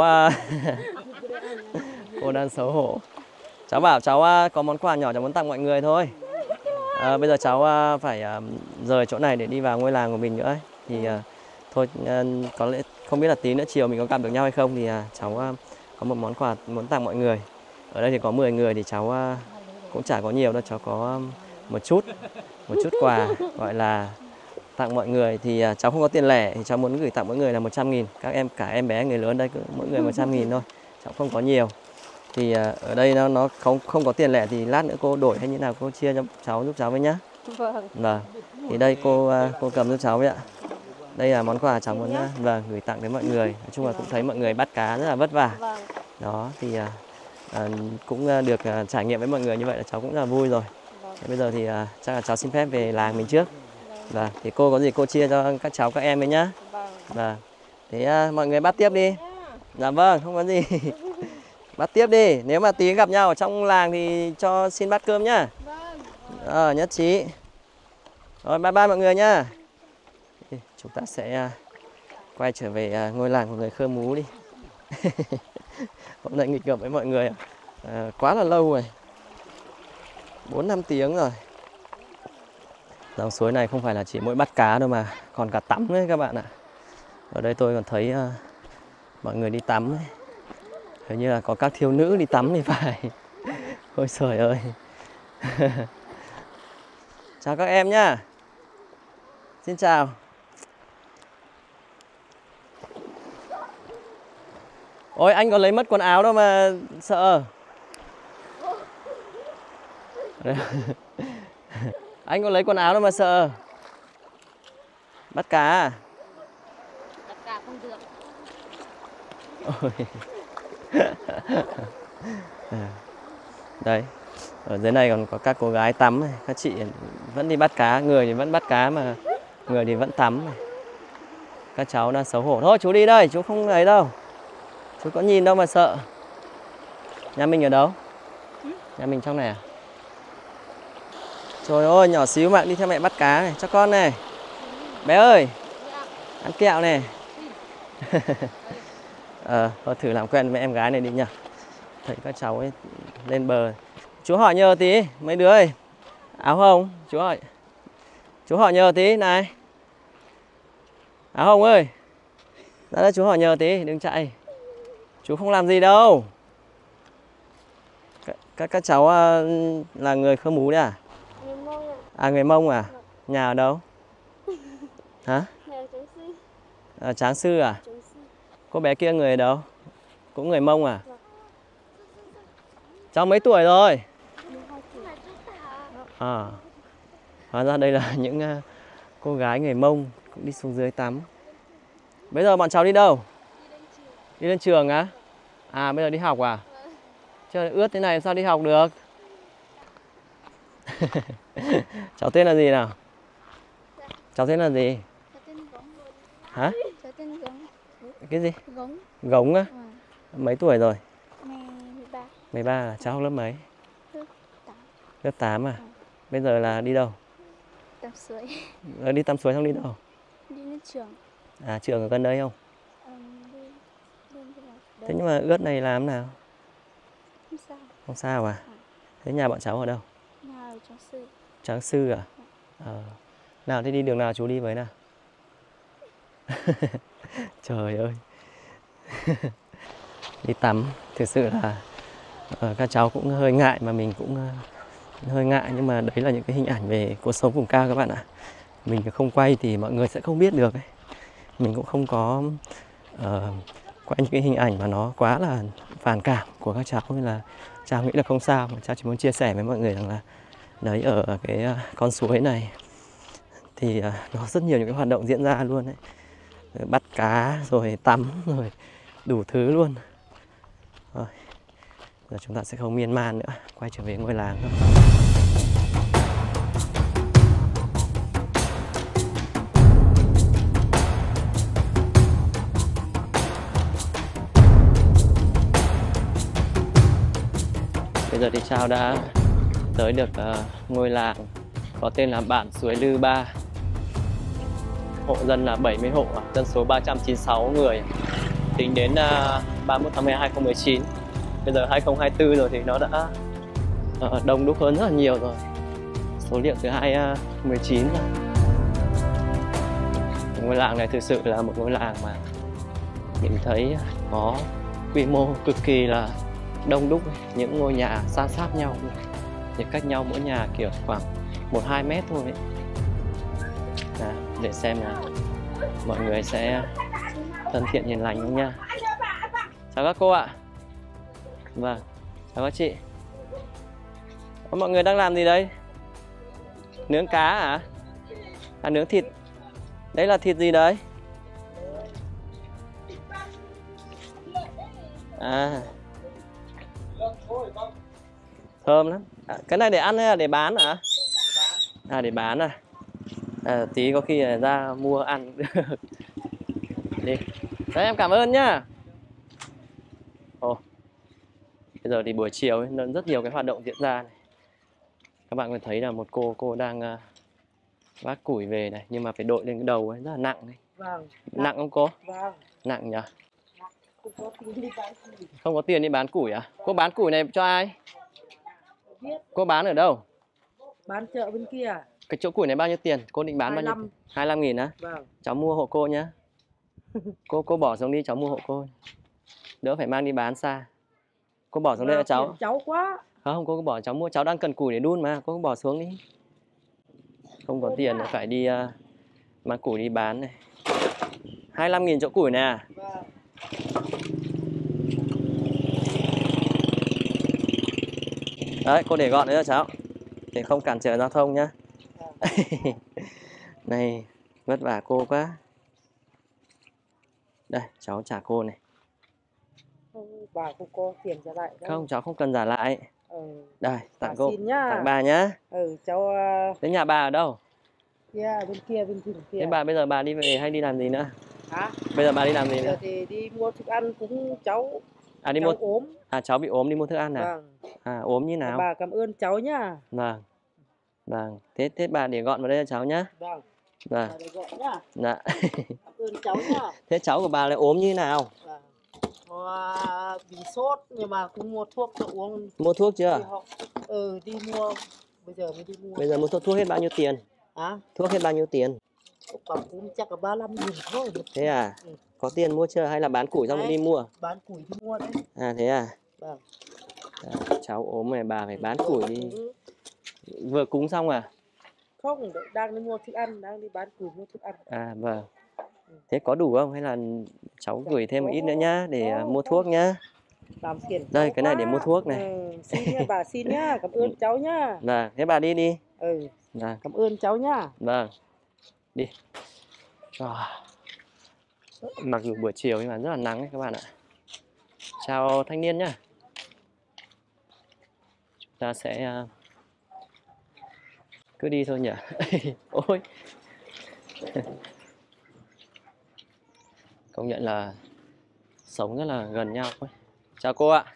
cô đang xấu hổ. Cháu bảo cháu có món quà nhỏ cháu muốn tặng mọi người thôi. À, bây giờ cháu phải rời chỗ này để đi vào ngôi làng của mình nữa ấy. Thì thôi có lẽ không biết là tí nữa chiều mình có gặp được nhau hay không, thì cháu có một món quà muốn tặng mọi người. Ở đây thì có mười người thì cháu cũng chả có nhiều đâu, cháu có một chút một chút quà gọi là tặng mọi người. Thì cháu không có tiền lẻ thì cháu muốn gửi tặng mỗi người là một trăm nghìn. Các em cả em bé người lớn đây mỗi người một trăm nghìn thôi, cháu không có nhiều. Thì ở đây nó nó không không có tiền lẻ thì lát nữa cô đổi hay như nào cô chia cho cháu giúp cháu với nhá. Vâng. Vâng. Thì đây cô cô cầm giúp cháu với ạ. Đây là món quà cháu muốn vâng gửi tặng đến mọi người. Nói chung là cũng thấy mọi người bắt cá rất là vất vả. Vâng. Đó thì à, cũng được à, trải nghiệm với mọi người như vậy là cháu cũng rất là vui rồi. Vâng. Bây giờ thì à, chắc là cháu xin phép về làng mình trước. Vâng. Và thì cô có gì cô chia cho các cháu các em ấy nhá. Vâng. Vâng. Thế à, mọi người bắt tiếp đi. Dạ vâng, không có gì. Bắt tiếp đi. Nếu mà tí gặp nhau ở trong làng thì cho xin bát cơm nhá. Vâng. Ờ, nhất trí. Rồi, bye bye mọi người nhá. Chúng ta sẽ quay trở về ngôi làng của người Khơ Mú đi. Hôm nay nghịch ngợm với mọi người à, quá là lâu rồi. bốn năm tiếng rồi. Dòng suối này không phải là chỉ mỗi bắt cá đâu mà còn cả tắm đấy các bạn ạ. Ở đây tôi còn thấy uh, mọi người đi tắm đấy. Hình như là có các thiếu nữ đi tắm thì phải. Ôi trời ơi. Chào các em nhá. Xin chào. Ôi anh có lấy mất quần áo đâu mà sợ. Anh có lấy quần áo đâu mà sợ. Bắt cá à? Bắt cá không được. Ôi. Đấy, ở dưới này còn có các cô gái tắm này. Các chị vẫn đi bắt cá, người thì vẫn bắt cá mà người thì vẫn tắm này. Các cháu đang xấu hổ. Thôi chú đi đây, chú không ấy đâu. Chú có nhìn đâu mà sợ. Nhà mình ở đâu? Nhà mình trong này à? Trời ơi, nhỏ xíu mà đi theo mẹ bắt cá này. Cho con này. Bé ơi, ăn kẹo này. Ờ, thôi thử làm quen với em gái này đi nhỉ. Thấy các cháu ấy lên bờ. Chú hỏi nhờ tí, mấy đứa ơi. Áo hồng, chú hỏi. Chú hỏi nhờ tí, này. Áo hồng ơi. Ra đây chú hỏi nhờ tí, đừng chạy. Chú không làm gì đâu. Các, các, các cháu là người Khơ Mú đấy à? Người Mông ạ. À, người Mông à? Nhà ở đâu? Hả? Nhà ở Tráng Sư. À, Tráng Sư à? Tráng Sư. Cô bé kia người ở đâu? Cũng người Mông à? Cháu mấy tuổi rồi? À, hóa ra đây là những uh, cô gái người Mông cũng đi xuống dưới tắm. Bây giờ bọn cháu đi đâu? Đi lên trường á? À, bây giờ đi học à? Trời ướt thế này sao đi học được? Cháu tên là gì nào? Cháu tên là gì? Hả? Cháu tên Gống. Cái gì? Gống. Gống á? Mấy tuổi rồi? mười ba. mười ba là cháu học lớp mấy? Lớp tám. Lớp tám à? Bây giờ là đi đâu? Tắm suối. Ờ, đi tắm suối xong đi đâu? Đi lên trường. À, trường ở gần đây không? Um, đi, đi, đi Thế nhưng mà ướt này làm nào? Không sao. Không sao à? Thế nhà bọn cháu ở đâu? Nhà ở Tráng Sư. Tráng Sư à? Ờ. Nào thế đi đường nào chú đi với nào? Trời ơi. Đi tắm thực sự là uh, các cháu cũng hơi ngại mà mình cũng uh, hơi ngại, nhưng mà đấy là những cái hình ảnh về cuộc sống vùng cao các bạn ạ. Mình không quay thì mọi người sẽ không biết được ấy. Mình cũng không có uh, quay những cái hình ảnh mà nó quá là phản cảm của các cháu, nên là cháu nghĩ là không sao, mà cháu chỉ muốn chia sẻ với mọi người rằng là đấy, ở cái uh, con suối này thì uh, nó rất nhiều những cái hoạt động diễn ra luôn đấy. Bắt cá rồi tắm rồi đủ thứ luôn. Rồi, giờ chúng ta sẽ không miên man nữa, quay trở về ngôi làng thôi. Bây giờ thì Chao đã tới được uh, ngôi làng có tên là bản Suối Lư Ba. Hộ dân là bảy mươi hộ, dân số ba trăm chín mươi sáu người. Tính đến uh, ba mươi mốt tháng mười hai năm hai nghìn không trăm mười chín. Bây giờ hai nghìn không trăm hai mươi tư rồi thì nó đã uh, đông đúc hơn rất là nhiều rồi. Số liệu từ hai nghìn không trăm mười chín rồi. Ngôi làng này thực sự là một ngôi làng mà mình thấy có quy mô cực kỳ là đông đúc. Những ngôi nhà san sát nhau, thì cách nhau mỗi nhà kiểu khoảng một hai mét thôi ấy. À, để xem là mọi người sẽ thân thiện hiền lành không nha. Chào các cô ạ. Vâng, chào các chị. Mọi người đang làm gì đây? Nướng cá à? À, nướng thịt. Đấy là thịt gì đấy? À, thơm lắm. À, cái này để ăn hay là để bán hả? À, để bán à? À, tí có khi ra mua ăn. Đi. Đấy, em cảm ơn nhá. Ồ, bây giờ thì buổi chiều ấy, nó rất nhiều cái hoạt động diễn ra này. Các bạn có thấy là một cô cô đang uh, vác củi về này, nhưng mà phải đội lên cái đầu ấy, rất là nặng này. Vâng. Nặng, nặng không cô? Vâng. Nặng nhỉ? Không có tiền đi bán củi. Không có tiền đi bán củi à? Cô bán củi này cho ai? Biết. Cô bán ở đâu? Bán chợ bên kia. Cái chỗ củi này bao nhiêu tiền? Cô định bán bao nhiêu? hai mươi lăm nghìn á? Vâng. Cháu mua hộ cô nhé. Cô cô bỏ xuống đi, cháu mua hộ cô. Đỡ phải mang đi bán xa. Cô bỏ xuống đây cho cháu. Cháu quá. Không, cô cứ bỏ, cháu mua, cháu đang cần củi để đun mà, cô cứ bỏ xuống đi. Không có tiền là phải đi uh, mang củi đi bán này. hai mươi lăm nghìn chỗ củi nè à? Vâng. Đấy, cô để gọn đấy cho cháu, để không cản trở giao thông nhá. Này, vất vả cô quá. Đây, cháu trả cô này. Không, bà không có tiền trả lại đâu. Không, cháu không cần trả lại. Ừ. Đây, tặng bà cô, xin nhá. tặng bà nhá. Ừ, cháu... Uh... Thế nhà bà ở đâu? Yeah, bên kia, bên kia, bên kia. Thế bà bây giờ bà đi về hay đi làm gì nữa? Hả? Bây giờ bà đi làm gì bây nữa? giờ thì đi mua thức ăn cũng cháu. À đi cháu mua ốm. À cháu bị ốm đi mua thức ăn à? Vâng. À ốm như nào? Bà cảm ơn cháu nhá. Vâng. Vâng, thế thế bà để gọn vào đây cho cháu nhá. Vâng. Vâng. Bà để gọn nhá. Dạ. Cảm ơn cháu nhá. Thế cháu của bà lại ốm như nào? Vâng. Và bị sốt nhưng mà cũng mua thuốc cho uống. Mua thuốc chưa? Đi học. Ừ, đi mua. Bây giờ mới đi mua. Bây giờ mua thuốc, thuốc hết bao nhiêu tiền? Hả? Thuốc hết bao nhiêu tiền? Thuốc cảm cúm chắc là ba mươi lăm nghìn thôi. Thế à? Ừ. Có tiền mua chưa hay là bán củi xong rồi đi mua? Bán củi đi mua đấy. À thế à? Vâng. À, cháu ốm này bà phải bán củi đi. Vừa cúng xong à? Không, đang đi mua thức ăn, đang đi bán củi mua thức ăn. À vâng. Thế có đủ không hay là cháu gửi thêm một ít nữa nhá để có, mua có. thuốc nhá. Làm tiền. Đây cái này để mua thuốc này. Ừ, xin nha bà, xin nhá, cảm ơn cháu nhá. Vâng, thế bà đi đi. Ừ. Vâng. Cảm ơn cháu nhá. Vâng. Đi. À. Mặc dù buổi chiều nhưng mà rất là nắng đấy các bạn ạ. Chào thanh niên nhá. Chúng ta sẽ uh, cứ đi thôi nhỉ. Ôi. Công nhận là sống rất là gần nhau. Chào cô ạ.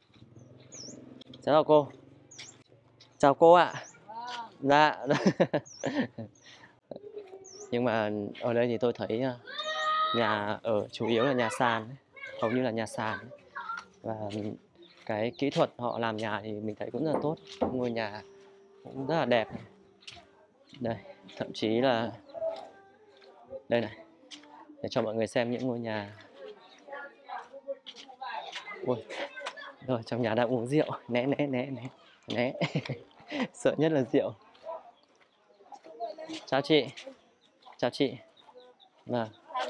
Chào cô. Chào cô ạ. Dạ. Nhưng mà ở đây thì tôi thấy nhà ở chủ yếu là nhà sàn, hầu như là nhà sàn. Và cái kỹ thuật họ làm nhà thì mình thấy cũng rất là tốt. Ngôi nhà cũng rất là đẹp. Đây, thậm chí là đây này, để cho mọi người xem những ngôi nhà. Ui, rồi trong nhà đang uống rượu, né né né né né. Sợ nhất là rượu. Chào chị. Chào chị. Vâng.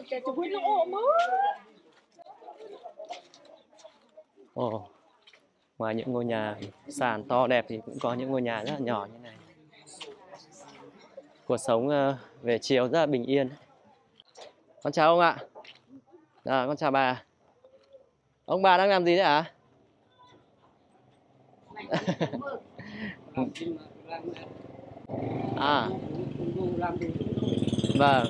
Ồ, ngoài những ngôi nhà sàn to đẹp thì cũng có những ngôi nhà rất là nhỏ như này. Cuộc sống uh, về chiều rất là bình yên. Con chào ông ạ. À, con chào bà. Ông bà đang làm gì đấy ạ? À. Vâng.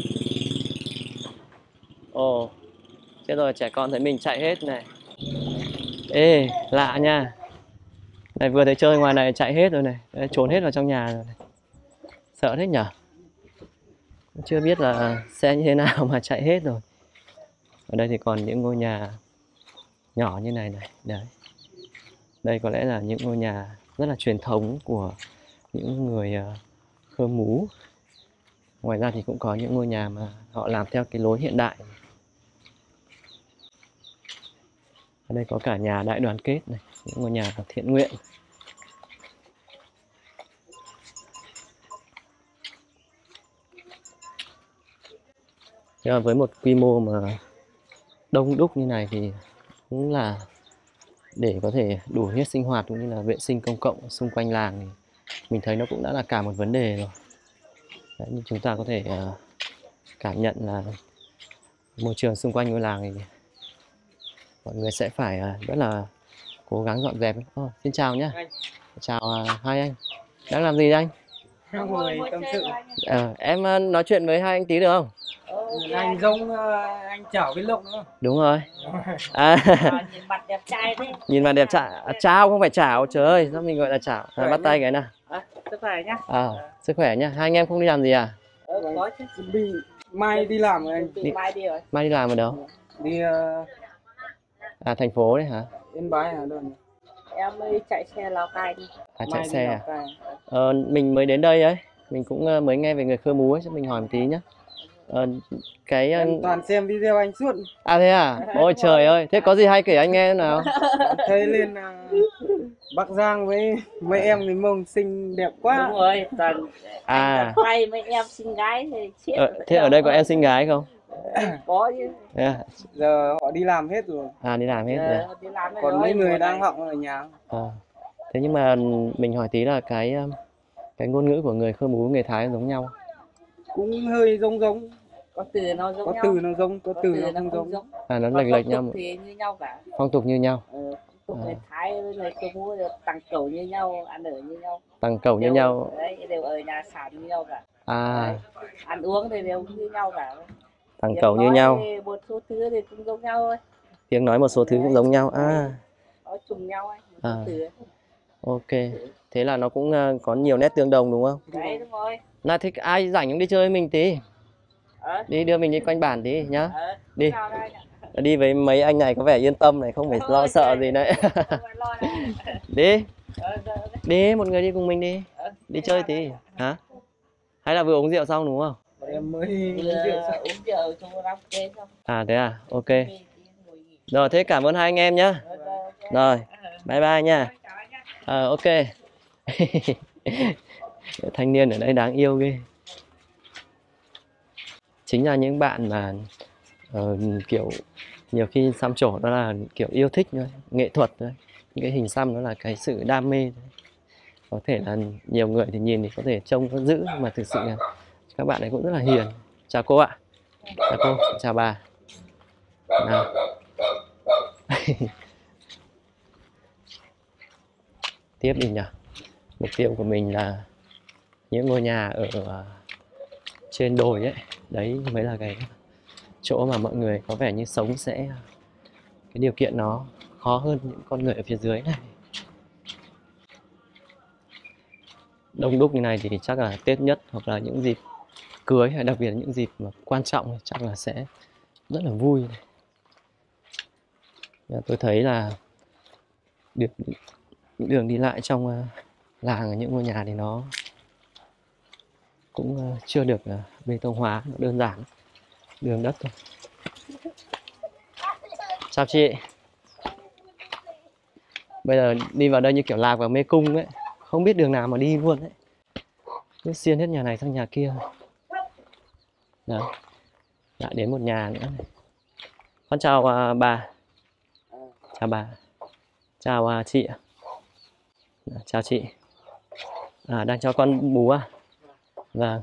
Ồ. Thế rồi trẻ con thấy mình chạy hết này. Ê, lạ nha. Này vừa thấy chơi ngoài này chạy hết rồi này. Đấy, trốn hết vào trong nhà rồi này. Sợ thế nhở? Chưa biết là xe như thế nào mà chạy hết rồi. Ở đây thì còn những ngôi nhà nhỏ như này này. Đấy. Đây có lẽ là những ngôi nhà rất là truyền thống của những người Khơ Mú. Ngoài ra thì cũng có những ngôi nhà mà họ làm theo cái lối hiện đại. Ở đây có cả nhà đại đoàn kết này, những ngôi nhà thiện nguyện. Nhưng mà với một quy mô mà đông đúc như này thì cũng là để có thể đủ nước sinh hoạt cũng như là vệ sinh công cộng xung quanh làng thì mình thấy nó cũng đã là cả một vấn đề rồi. Đấy, nhưng chúng ta có thể uh, cảm nhận là môi trường xung quanh ngôi làng thì mọi người sẽ phải uh, rất là cố gắng dọn dẹp. Oh, xin chào nhé. Chào uh, hai anh. Đang làm gì anh? Ngồi tâm sự. À, em uh, nói chuyện với hai anh tí được không? Anh giống uh, anh Chảo với Lộc nữa. Đúng rồi. À, nhìn mặt đẹp trai thế. nhìn mặt đẹp trai. À, Chao không phải chảo. Trời ơi, sao mình gọi là chảo. À, bắt tay cái nào. À, sức khỏe nhá. À, sức khỏe nhá. Hai anh em không đi làm gì à? Ờ, có chứ. Đi mai đi làm rồi anh. Đi, mai đi rồi. Mai đi làm ở đâu? Đi uh, À, thành phố đấy hả? Yên Bái à đâu? Em mới chạy xe Lào Cai đi. À, chạy Mai xe à? Cai. Ờ, mình mới đến đây ấy. Mình cũng uh, mới nghe về người Khơ Mú ấy, cho mình hỏi một tí nhá. Ờ, cái Em toàn xem video anh suốt. À thế à? Ôi trời ơi, thế có gì hay kể anh nghe nào. Thấy lên uh, Bắc Giang với mấy em người Mông xinh đẹp quá. Đúng rồi, toàn À, quay mấy em xinh gái thì chết. ờ, thế ở đây có em xinh gái không? Có chứ. Yeah. Giờ họ đi làm hết rồi. À, đi làm hết rồi. Ờ, đi làm Còn rồi, mấy người mùa đang này. học ở nhà. À. Thế nhưng mà mình hỏi tí là cái cái ngôn ngữ của người Khơ Mú, người Thái giống nhau. Cũng hơi giống giống. Có từ nó giống Có nhau. từ nó giống, có, Có từ từ nó nó không không giống. giống. À, nó Còn lệch lệch phong nhau. tục thì như nhau cả. Phong tục như nhau. Ờ, phong tục À. người Thái với người Khơ Mú đều tặng cẩu như nhau, ăn ở như nhau. Tăng cầu như Đều- nhau. Đấy, đều ở nhà sàn như nhau cả. À, Đấy. Ăn uống thì đều như nhau cả. tăng Tiếng cầu như nói nhau. thì một số thứ thì cũng giống nhau thôi. Tiếng nói một số thứ cũng giống nhau. À, Nói chung nhau ấy, một số À. từ ấy. ok. Thế là nó cũng uh, có nhiều nét tương đồng đúng không? Đấy, đúng rồi. Là thích ai rảnh cũng đi chơi với mình tí. Ờ, Đi đưa mình đi quanh bản tí nhá. ờ, Đi. sao đây nhỉ? Đi với mấy anh này có vẻ yên tâm này, không phải lo Ôi, sợ trời. gì đấy. Không phải lo đâu. Đi, Ờ, ờ, ờ. đi, một người đi cùng mình đi. Ờ, Đi chơi tí. Hả? Hay là vừa uống rượu xong đúng không? Em mới uống Vừa rượu xong. uống rượu cho năm kê xong. À thế à? Ok. Đi, đi ngồi nghỉ. Rồi, thế cảm ơn hai anh em nhá. Ờ, ờ, ok. Rồi, Ờ, bye bye nha. chào anh nhá. Ờ, ok. Thanh niên ở đây đáng yêu ghê. Chính là những bạn mà ờ, kiểu nhiều khi xăm trổ đó là kiểu yêu thích thôi, nghệ thuật thôi. Những cái hình xăm đó là cái sự đam mê thôi. Có thể là nhiều người thì nhìn thì có thể trông nó dữ, nhưng mà thực sự là các bạn ấy cũng rất là hiền. Chào cô ạ. Chào cô, chào bà. Nào. Tiếp đi nhỉ. Mục tiêu của mình là những ngôi nhà ở uh, trên đồi ấy. Đấy mới là cái chỗ mà mọi người có vẻ như sống sẽ cái điều kiện nó khó hơn những con người ở phía dưới này. Đông đúc như này thì chắc là Tết nhất hoặc là những dịp cưới, hay đặc biệt là những dịp mà quan trọng chắc là sẽ rất là vui. Tôi thấy là được những đường đi lại trong uh, làng ở những ngôi nhà thì nó cũng uh, chưa được uh, bê tông hóa, nó đơn giản, đường đất thôi. Chào chị. Bây giờ đi vào đây như kiểu lạc vào mê cung ấy, không biết đường nào mà đi luôn đấy. Cứ xiên hết nhà này sang nhà kia. Đấy. Lại đến một nhà nữa này. Con chào uh, bà. Chào bà. Chào uh, chị. Chào chị. À, đang cho con bú à? Vâng.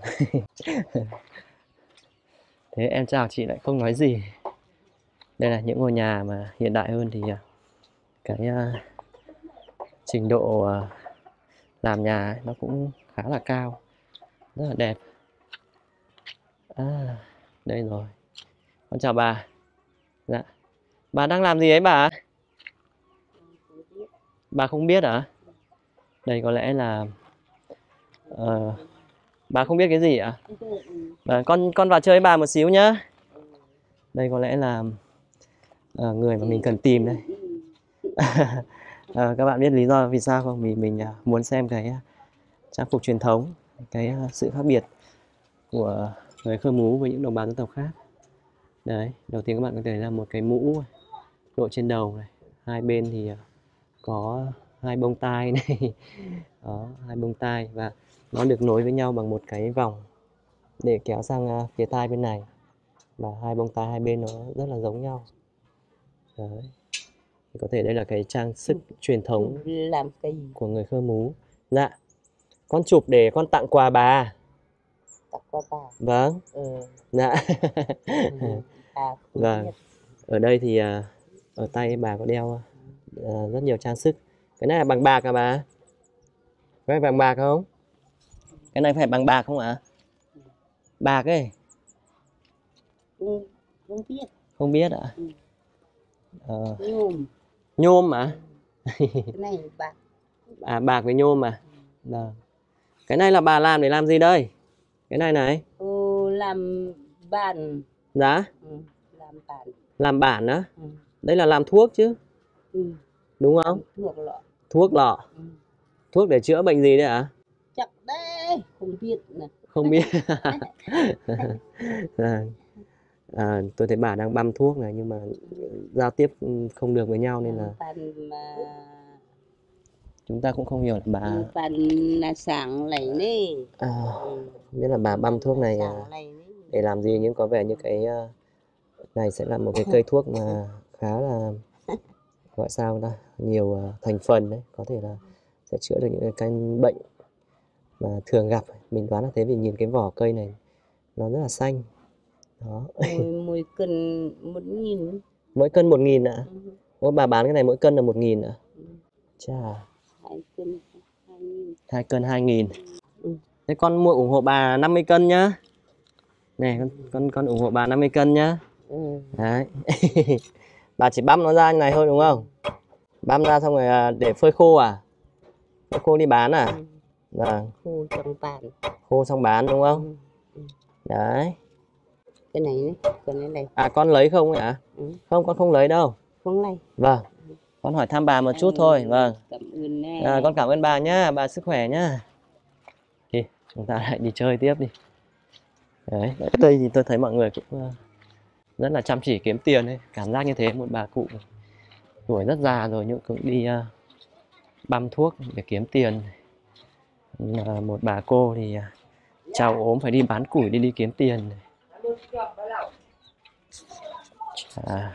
Thế em chào chị lại không nói gì. Đây là những ngôi nhà mà hiện đại hơn thì cái uh, trình độ uh, làm nhà ấy, nó cũng khá là cao, rất là đẹp. À, đây rồi. Con chào bà. Dạ. Bà đang làm gì ấy bà? Bà không biết hả? Đây có lẽ là uh, bà không biết cái gì ạ? À? Con con vào chơi với bà một xíu nhá. Đây có lẽ là uh, người mà mình cần tìm đây. À, các bạn biết lý do vì sao không? Vì mình uh, muốn xem cái uh, trang phục truyền thống, cái uh, sự khác biệt của người Khơ Mú với những đồng bào dân tộc khác. Đấy, đầu tiên các bạn có thể là một cái mũ đội trên đầu này, hai bên thì uh, có hai bông tai này. Đó, hai bông tai và nó được nối với nhau bằng một cái vòng để kéo sang uh, phía tai bên này, và hai bông tai hai bên nó rất là giống nhau. Đấy. Thì có thể đây là cái trang sức truyền thống Làm cái gì? của người Khơ Mú. Dạ, con chụp để con tặng quà bà. Tặng quà bà. Vâng. Ừ. Dạ. Ừ. À, Vâng. Ở đây thì uh, ở tay bà có đeo uh, rất nhiều trang sức. Cái này là bằng bạc à bà? Cái này bằng bạc không? Cái này phải bằng bạc không ạ? À? Bạc ấy. Không, không biết. Không biết ạ? Ừ. Ờ. Nhôm. Nhôm à? Cái này bạc. À, bạc với nhôm à? Vâng. Cái này là bà làm để làm gì đây? Cái này này. Ừ, làm bàn. Dạ? Ừ, làm bàn. Làm bản á? Ừ. Đây là làm thuốc chứ? Ừ. Đúng không? Thuốc lọ. Thuốc lọ. Ừ. Thuốc để chữa bệnh gì đấy ạ? À? Chắc đấy, không biết nè. Không biết. À, à, tôi thấy bà đang băm thuốc này nhưng mà giao tiếp không được với nhau nên là bàn mà chúng ta cũng không hiểu là bà bàn là sáng này nè. À, Ừ. không biết là bà băm thuốc này này để làm gì, nhưng có vẻ như cái này sẽ là một cái cây thuốc mà khá là gọi sao ta, nhiều thành phần đấy, có thể là sẽ chữa được những cái căn bệnh mà thường gặp. Mình đoán là thế vì nhìn cái vỏ cây này nó rất là xanh đó. Mỗi cân một nghìn. Mỗi cân một nghìn ạ? Ừ. Ôi, bà bán cái này mỗi cân là một nghìn ạ? Ừ. Chà. Hai cân hai nghìn. Hai cân hai nghìn. Ừ. Thế con mua ủng hộ bà năm mươi cân nhá. Này con con con ủng hộ bà năm mươi cân nhá. Ừ. Đấy. Bà chỉ băm nó ra như này thôi đúng không? Băm ra xong rồi để phơi khô à? Phơi khô đi bán à? Ừ. Vâng. Khô trong bàn. Khô xong bán đúng không? Ừ. Ừ. Đấy. Cái này này, cái này này. À, con lấy không ạ? À? Ừ. Không, con không lấy đâu. Không lấy. Vâng. Con hỏi thăm bà một chút thôi. Vâng. Cảm ơn nè. À, con cảm ơn bà nhá, bà sức khỏe nhá. Thì chúng ta lại đi chơi tiếp đi. Đấy, ở đây thì tôi thấy mọi người cũng rất là chăm chỉ kiếm tiền ấy. Cảm giác như thế, một bà cụ tuổi rất già rồi nhưng cũng đi uh, băm thuốc để kiếm tiền. Uh, một bà cô thì uh, cháu ốm phải đi bán củi đi đi kiếm tiền. À.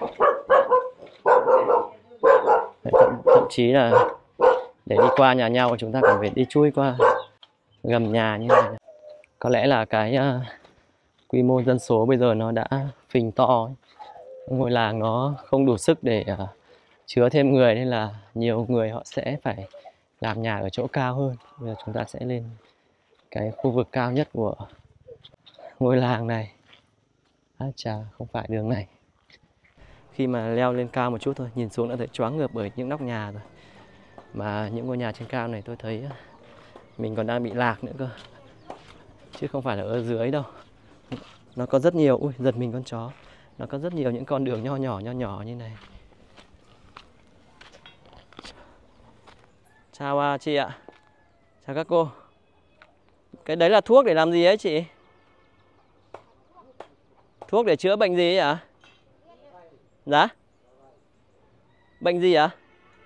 Thậm, thậm chí là để đi qua nhà nhau chúng ta còn phải đi chui qua gầm nhà như này. Có lẽ là cái uh, quy mô dân số bây giờ nó đã phình to ấy. Ngôi làng nó không đủ sức để uh, chứa thêm người nên là nhiều người họ sẽ phải làm nhà ở chỗ cao hơn. Bây giờ chúng ta sẽ lên cái khu vực cao nhất của ngôi làng này. À, chà, không phải đường này. Khi mà leo lên cao một chút thôi, nhìn xuống đã thấy choáng ngợp bởi những nóc nhà rồi. Mà những ngôi nhà trên cao này tôi thấy mình còn đang bị lạc nữa cơ, chứ không phải là ở dưới đâu. Nó có rất nhiều, ui giật mình con chó. Nó có rất nhiều những con đường nho nhỏ nho nhỏ như này. Chào à, chị ạ. Chào các cô. Cái đấy là thuốc để làm gì ấy chị? Thuốc để chữa bệnh gì ấy ạ? Dạ? Bệnh gì ạ?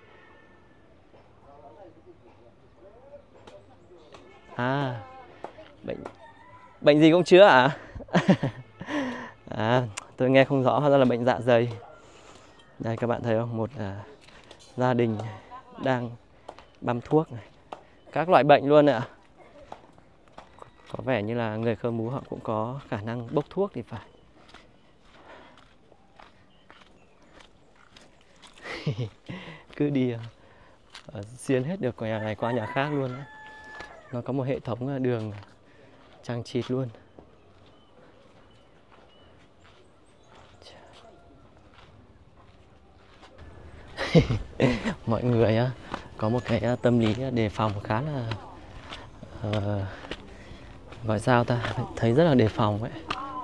À, bệnh bệnh gì cũng chữa à? À, tôi nghe không rõ, hóa ra là bệnh dạ dày. Đây các bạn thấy không? Một à, gia đình đang băm thuốc này. Các loại bệnh luôn ạ. Có vẻ như là người Khơ Mú họ cũng có khả năng bốc thuốc thì phải. Cứ đi uh, xuyên hết được nhà này qua nhà khác luôn ấy. Nó có một hệ thống đường chằng chịt luôn. Mọi người uh, có một cái uh, tâm lý đề phòng khá là uh, gọi sao ta, thấy rất là đề phòng ấy.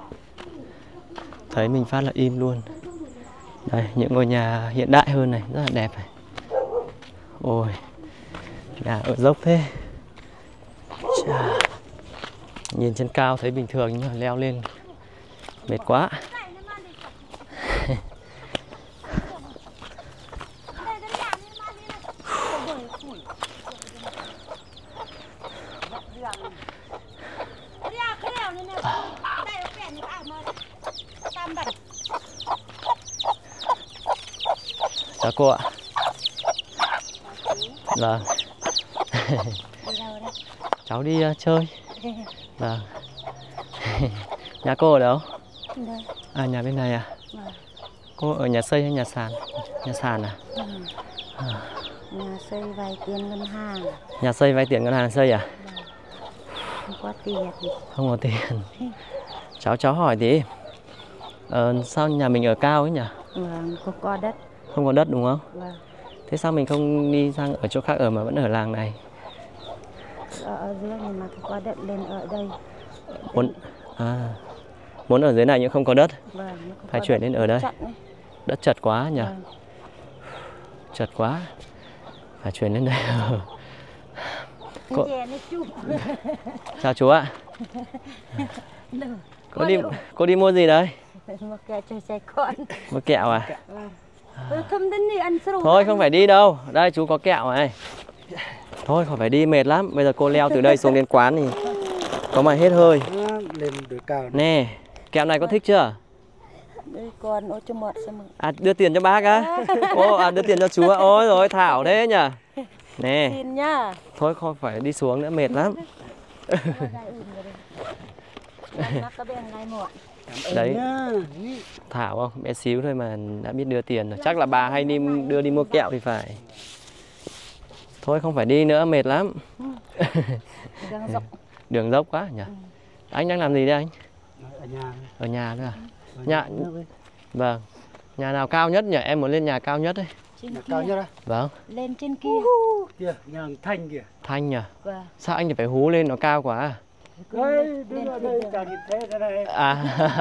Thấy mình phát là im luôn. Đây, những ngôi nhà hiện đại hơn này, rất là đẹp này. Ôi, nhà ở dốc thế. Chà. Nhìn trên cao thấy bình thường nhưng mà leo lên mệt quá. Chào cô ạ. Vâng. Cháu đi uh, chơi. Vâng. Nhà cô ở đâu? À, nhà bên này à? Cô ở nhà xây hay nhà sàn? Nhà sàn à? Ừ. À. Nhà xây vay tiền ngân hàng. Nhà xây vay tiền ngân hàng xây à? Không có tiền. Không có tiền. Cháu cháu hỏi tí. Ờ, sao nhà mình ở cao ấy nhỉ? Vâng, không có đất. Không có đất đúng không? Vâng. Thế sao mình không đi sang ở chỗ khác ở mà vẫn ở làng này? Ở, ở dưới nhưng mà không có đất lên ở đây. Muốn à, muốn ở dưới này nhưng không có đất. Vâng, nó không Phải có chuyển đất, lên ở đây. chặn ấy. Đất chật quá nhỉ? Vâng. Chật quá. Phải chuyển lên đây. Cô... Dè nó chụp. Chào chú ạ. Cô đi cô đi mua gì đấy? Một kẹo cho xe con. Mua kẹo à? Vâng. Ừ, không đến đi ăn sữa. Thôi không phải đi đâu. Đây chú có kẹo này. Thôi khỏi phải đi mệt lắm. Bây giờ cô leo từ đây xuống đến quán thì có mà hết hơi. Lên đồi cao. Nè, kẹo này có thích chưa? Đây con ô cho mọt xem. À đưa tiền cho bác á. Ô à đưa tiền cho chú á. Ôi rồi thảo thế nhỉ. Nè. Xin nhá. Thôi không phải đi xuống nữa mệt lắm. Đấy. Thảo không? Bé xíu thôi mà đã biết đưa tiền rồi. Chắc là bà hay đi đưa đi mua kẹo thì phải. Thôi không phải đi nữa mệt lắm. Đường dốc. Đường dốc quá nhỉ. Anh đang làm gì đây anh? Ở nhà. Ở nhà nữa à? Nhà. Vâng. Nhà nào cao nhất nhỉ? Em muốn lên nhà cao nhất đấy. Nhà cao nhất á? Vâng. Lên trên kia. Kìa, nhà Thanh kìa. Thanh nhỉ? Vâng. Sao anh phải hú lên nó cao quá à? Đây, đứng ở đây, chả nhìn thấy ra đây. À.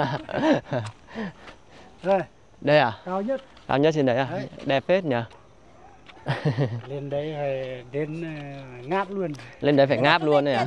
Đây. Đây à? Cao nhất. Cao nhất trên đấy à? Đấy. Đẹp phết nhỉ? Lên đấy phải đến ngáp luôn. Lên đấy phải ngáp luôn đấy à?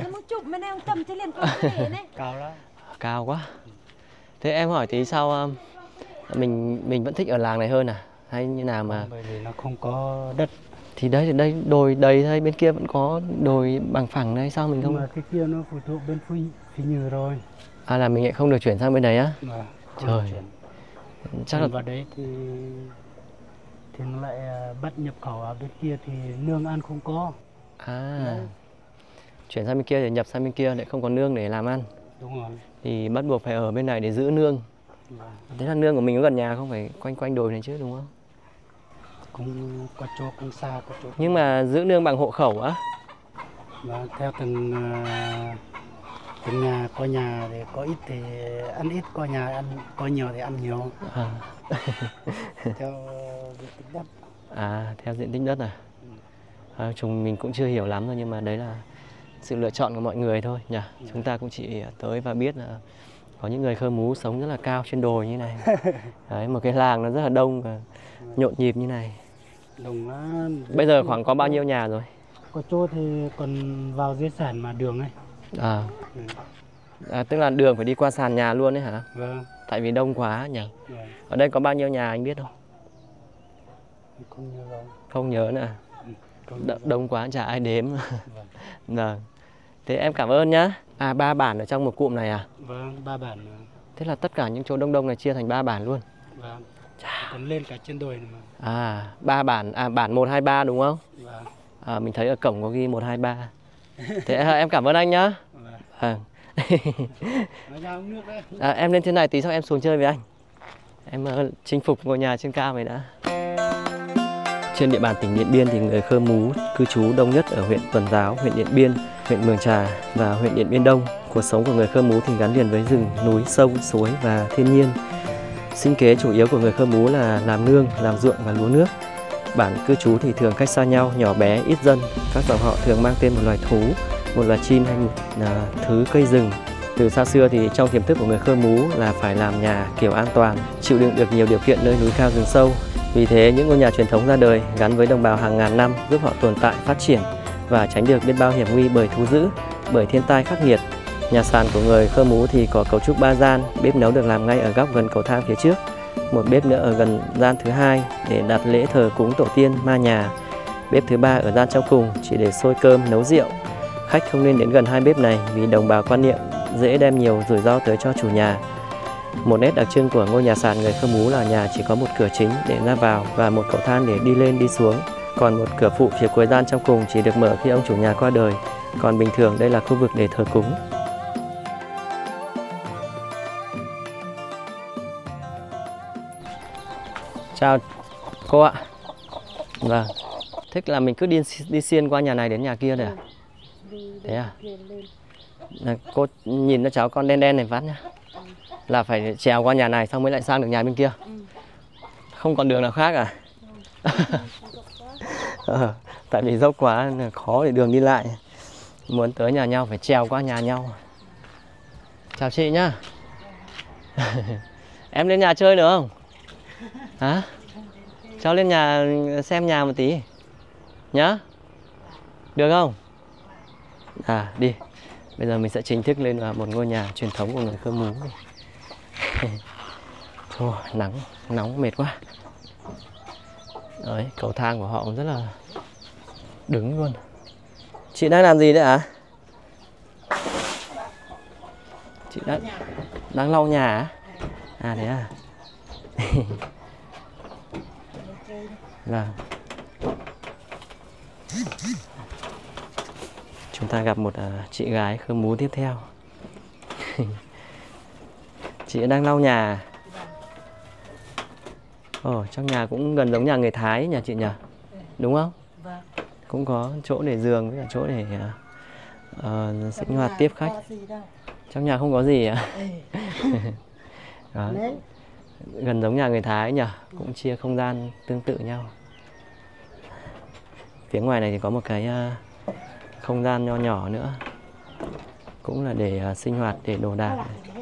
Cao lắm. Cao quá. Thế em hỏi tí sao mình mình vẫn thích ở làng này hơn à? Hay như nào mà? Bởi vì nó không có đất. Thì đây đây đồi đầy thôi, bên kia vẫn có đồi bằng phẳng đây, sao mình không? Nhưng mà cái kia nó phụ thuộc bên Phi Phi Như rồi. À là mình lại không được chuyển sang bên đấy á? Mà trời. Chắc là vào đấy thì thì nó lại bắt nhập khẩu ở bên kia thì nương ăn không có. À. Đấy. Chuyển sang bên kia thì nhập sang bên kia lại không có nương để làm ăn. Đúng rồi. Thì bắt buộc phải ở bên này để giữ nương. Vâng. Thế là nương của mình có gần nhà không, phải quanh quanh đồi này chứ đúng không? Cũng có chỗ cũng xa có chỗ. Nhưng mà giữ nương bằng hộ khẩu á? Và theo từng từng nhà, có nhà thì có ít thì ăn ít, có nhà ăn có nhiều thì ăn nhiều. À. Theo diện tích đất. À theo diện tích đất à? À, chúng mình cũng chưa hiểu lắm thôi, nhưng mà đấy là sự lựa chọn của mọi người thôi nhỉ. Yeah. Chúng ta cũng chỉ tới và biết là có những người Khơ Mú sống rất là cao trên đồi như này. Đấy, một cái làng nó rất là đông và nhộn nhịp như này. Đông lắm. Bây giờ khoảng có bao nhiêu nhà rồi? Có chỗ thì còn vào dưới sàn mà đường ấy. À. Ừ. À tức là đường phải đi qua sàn nhà luôn đấy hả? Vâng. Tại vì đông quá nhỉ. Vâng. Ở đây có bao nhiêu nhà anh biết không? Không nhớ đâu. Không nhớ nữa. Ừ, Đ đông quá chả ai đếm. Vâng. Vâng. Thế em cảm ơn nhá. À ba bản ở trong một cụm này à? Vâng, ba bản. Thế là tất cả những chỗ đông đông này chia thành ba bản luôn. Vâng. Còn lên cả trên đồi này mà. À, ba bản, à bản một hai ba đúng không? Vâng. À, mình thấy ở cổng có ghi một hai ba. Thế à, em cảm ơn anh nhá. Vâng. À. Nước đấy. À, em lên trên này tí sau em xuống chơi với anh. Em uh, chinh phục ngôi nhà trên cao này đã. Trên địa bàn tỉnh Điện Biên thì người Khơ Mú cư trú đông nhất ở huyện Tuần Giáo, huyện Điện Biên, huyện Mường Trà và huyện Điện Biên Đông. Cuộc sống của người Khơ Mú thì gắn liền với rừng, núi, sông, suối và thiên nhiên. Sinh kế chủ yếu của người Khơ Mú là làm nương, làm ruộng và lúa nước. Bản cư trú thì thường cách xa nhau, nhỏ bé, ít dân. Các dòng họ thường mang tên một loài thú, một loài chim hay một uh, thứ cây rừng. Từ xa xưa thì trong tiềm thức của người Khơ Mú là phải làm nhà kiểu an toàn, chịu đựng được nhiều điều kiện nơi núi cao rừng sâu. Vì thế những ngôi nhà truyền thống ra đời gắn với đồng bào hàng ngàn năm, giúp họ tồn tại, phát triển và tránh được biết bao hiểm nguy bởi thú dữ, bởi thiên tai khắc nghiệt. Nhà sàn của người Khơ Mú thì có cấu trúc ba gian, bếp nấu được làm ngay ở góc gần cầu thang phía trước, một bếp nữa ở gần gian thứ hai để đặt lễ thờ cúng tổ tiên ma nhà, bếp thứ ba ở gian trong cùng chỉ để sôi cơm nấu rượu. Khách không nên đến gần hai bếp này vì đồng bào quan niệm dễ đem nhiều rủi ro tới cho chủ nhà. Một nét đặc trưng của ngôi nhà sàn người Khơ Mú là nhà chỉ có một cửa chính để ra vào và một cầu thang để đi lên đi xuống. Còn một cửa phụ phía cuối gian trong cùng chỉ được mở khi ông chủ nhà qua đời. Còn bình thường đây là khu vực để thờ cúng. Chào cô ạ. Vâng. Thích là mình cứ đi đi xuyên qua nhà này đến nhà kia rồi à? Thế à? Là cô nhìn cho cháu con đen đen này phát nhá. Là phải trèo qua nhà này xong mới lại sang được nhà bên kia. Ừ. Không còn đường nào khác à? ờ, tại vì dốc quá nên khó để đường đi lại. Muốn tới nhà nhau phải trèo qua nhà nhau. Chào chị nhá. Em lên nhà chơi được không? Hả? Cháu lên nhà xem nhà một tí nhá. Được không? À đi. Bây giờ mình sẽ chính thức lên vào một ngôi nhà truyền thống của người Khơ Mú. Thôi, nắng, nóng mệt quá. Đấy, cầu thang của họ cũng rất là đứng luôn. Chị đang làm gì đấy ạ? À? Chị đang đang lau nhà á? À thế à? Vâng. Chúng ta gặp một uh, chị gái Khơ Mú tiếp theo. Chị đang lau nhà. Ồ, trong nhà cũng gần giống nhà người Thái nhà chị nhỉ? Đúng không? Vâng. Cũng có chỗ để giường với cả chỗ để uh, uh, sinh hoạt tiếp khách. Trong nhà không có gì ạ? Đó. Gần giống nhà người Thái nhỉ? Cũng chia không gian tương tự nhau. Phía ngoài này thì có một cái uh, không gian nho nhỏ nữa. Cũng là để uh, sinh hoạt, để đồ đạc.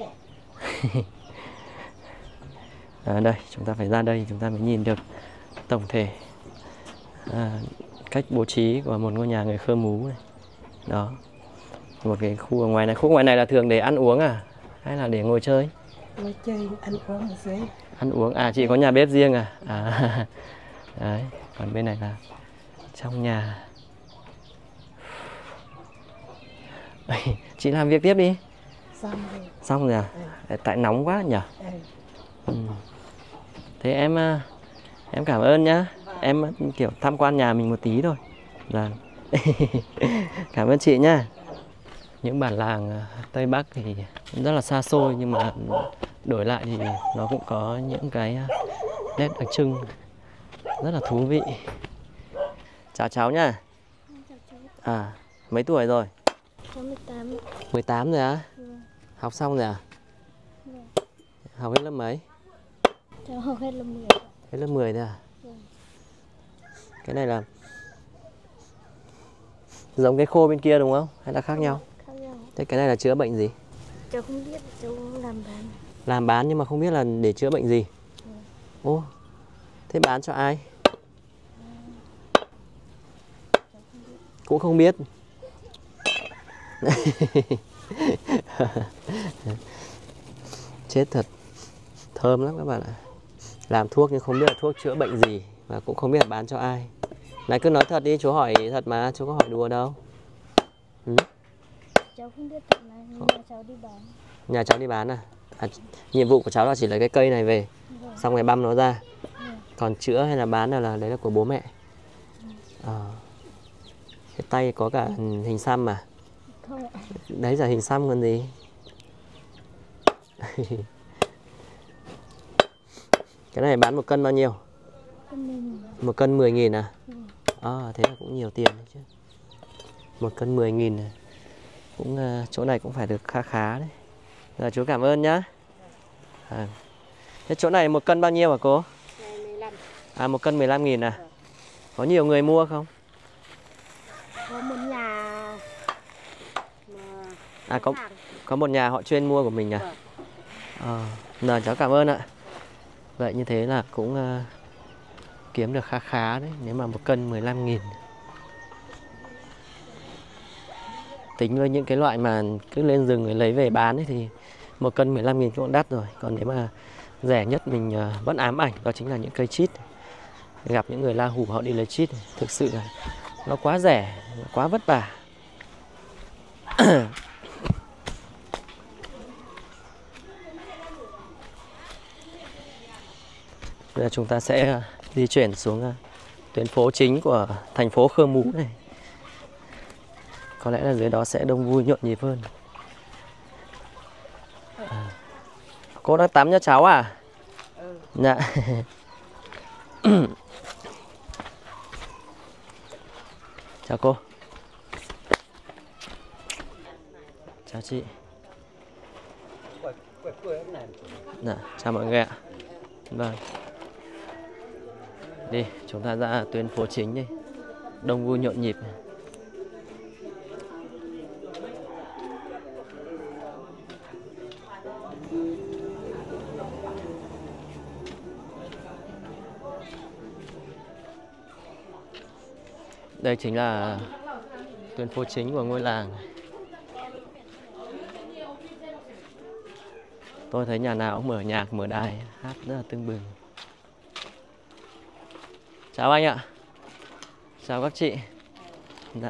À, đây, chúng ta phải ra đây chúng ta mới nhìn được tổng thể à, cách bố trí của một ngôi nhà người Khơ Mú này. Đó. Một cái khu ở ngoài này, khu ngoài này là thường để ăn uống à? Hay là để ngồi chơi? Ngồi chơi, ăn uống ở dưới. Ăn uống, à chị có nhà bếp riêng à? À đấy, còn bên này là trong nhà. Chị làm việc tiếp đi. Xong rồi. Xong rồi à? Ừ. Tại nóng quá nhỉ? Ừ. Ừ. Thế em em cảm ơn nhá. Em kiểu tham quan nhà mình một tí thôi. Vâng. Cảm ơn chị nhá. Những bản làng Tây Bắc thì rất là xa xôi nhưng mà đổi lại thì nó cũng có những cái nét đặc trưng rất là thú vị. Chào cháu nhá. À, mấy tuổi rồi? Cháu mười tám. mười tám rồi á? Ừ. Học xong rồi à? Ừ. Học hết lớp mấy? Cháu học hết lớp mười. Hết lớp mười thôi à? Ừ. Cái này là giống cái khô bên kia đúng không? Hay là khác nhau? Khác nhau. Thế cái này là chữa bệnh gì? Cháu không biết, cháu làm bán. Làm bán nhưng mà không biết là để chữa bệnh gì? Ừ. Ô, thế bán cho ai? Cũng không biết. Chết thật. Thơm lắm các bạn ạ. Làm thuốc nhưng không biết là thuốc chữa bệnh gì và cũng không biết là bán cho ai. Này cứ nói thật đi, chú hỏi thật mà, chú có hỏi đùa đâu. Ừ? Cháu không biết tận này, nhưng nhà cháu đi bán. Nhà cháu đi bán à? À? Nhiệm vụ của cháu là chỉ lấy cái cây này về, Rồi. xong rồi băm nó ra. Rồi. Còn chữa hay là bán là, là đấy là của bố mẹ. À. Cái tay có cả hình xăm mà. Không ạ. Đấy là hình xăm còn gì. Cái này bán một cân bao nhiêu? Một cân mười nghìn à? Ừ. À, thế là cũng nhiều tiền đấy chứ. Một cân mười nghìn này. Cũng uh, chỗ này cũng phải được kha khá đấy. Rồi chú cảm ơn nhá. À. Thế chỗ này một cân bao nhiêu hả cô? mười lăm. À, một cân mười lăm nghìn à? Có nhiều người mua không? Có một nhà mà À, có, có một nhà họ chuyên mua của mình à? À, rồi cháu cảm ơn ạ. Vậy như thế là cũng uh, kiếm được khá khá đấy. Nếu mà một cân mười lăm nghìn. Tính với những cái loại mà cứ lên rừng rồi lấy về bán ấy thì một cân mười lăm nghìn cũng đắt rồi. Còn nếu mà rẻ nhất mình uh, vẫn ám ảnh đó chính là những cây chít. Gặp những người La Hủ họ đi lấy chít, thực sự là nó quá rẻ, quá vất vả. Bây giờ chúng ta sẽ di chuyển xuống tuyến phố chính của thành phố Khơ Mú này. Có lẽ là dưới đó sẽ đông vui nhộn nhịp hơn. À. Cô đang tắm cho cháu à? Ừ. Dạ. Chào cô. Chào chị. Dạ, chào mọi người ạ. Vâng. Đi, chúng ta ra tuyến phố chính đi. Đông vui nhộn nhịp. Đây chính là tuyến phố chính của ngôi làng. Tôi thấy nhà nào cũng mở nhạc, mở đài, hát rất là tưng bừng. Chào anh ạ. Chào các chị. Dạ.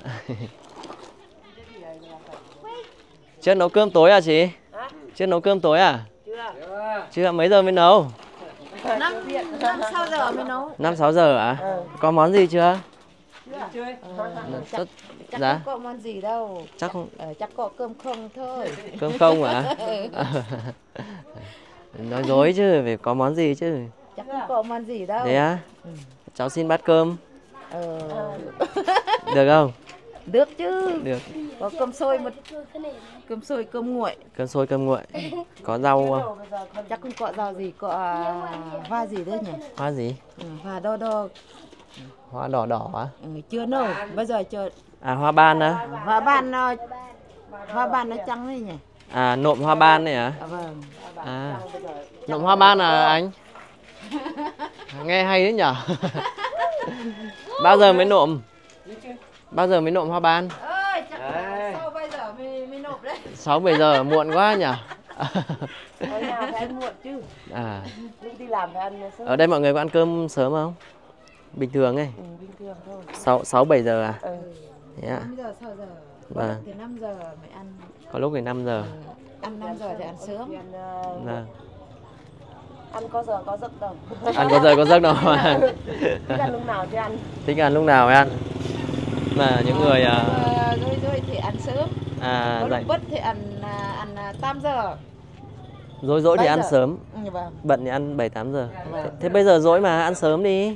Chưa nấu cơm tối à chị? Chưa nấu cơm tối à? Chưa. Chưa, mấy giờ mới nấu? năm sáu giờ mới nấu. năm sáu giờ ạ? À? Có món gì chưa? Chưa. Rất... Chắc dạ? không có món gì đâu. Chắc không? Ờ, chắc có cơm không thôi. Cơm không ạ? À? Nói dối chứ, phải có món gì chứ. Chắc không có món gì đâu. Thế á? Ừ. Cháu xin bát cơm. Ờ... Được không? Được chứ. Được. Có cơm sôi một cơm sôi cơm nguội. Cơm sôi cơm nguội. Có rau không? Chắc không có rau gì, có uh, hoa gì đấy nhỉ? Hoa gì? Ừ, hoa đo đo. Hoa đỏ đỏ á? Ừ, chưa nấu, bây giờ chưa. À, hoa ban á? Hoa ban nó hoa ban nó trắng đấy nhỉ? À, nộm hoa ban này hả? À, vâng. À, nộm hoa ban à anh? Nghe hay đấy nhở? Bao giờ mới nộm? Bao giờ mới nộm hoa ban? Ơi, chắc là sau bây giờ mới, mới nộp đấy. sáu bảy giờ muộn quá nhở? Ở nhà phải ăn muộn chứ. À. Lúc đi làm phải ăn sớm. Ở đây mọi người có ăn cơm sớm không? Bình thường ấy. Ừ, bình thường thôi. sáu sáu bảy giờ à? Ừ. Thế à? năm giờ sáu giờ. Vâng. Từ năm giờ mới ăn. Có lúc thì năm giờ. Ừ. Ăn năm giờ thì ăn sớm. Vâng. Ăn có giờ có giấc đâu. Ăn có giờ có giấc đâu mà. Thích ăn lúc nào thì ăn. Thích ăn lúc nào mới ăn. Mà những người à... rồi rồi thì ăn sớm. À, có dậy. lúc bất thì ăn ăn tám giờ. Dối dỗi thì ăn giờ. sớm. Ừ, vâng. Bận thì ăn bảy tám giờ. Vâng. Thế, thế bây giờ dỗi mà ăn sớm đi.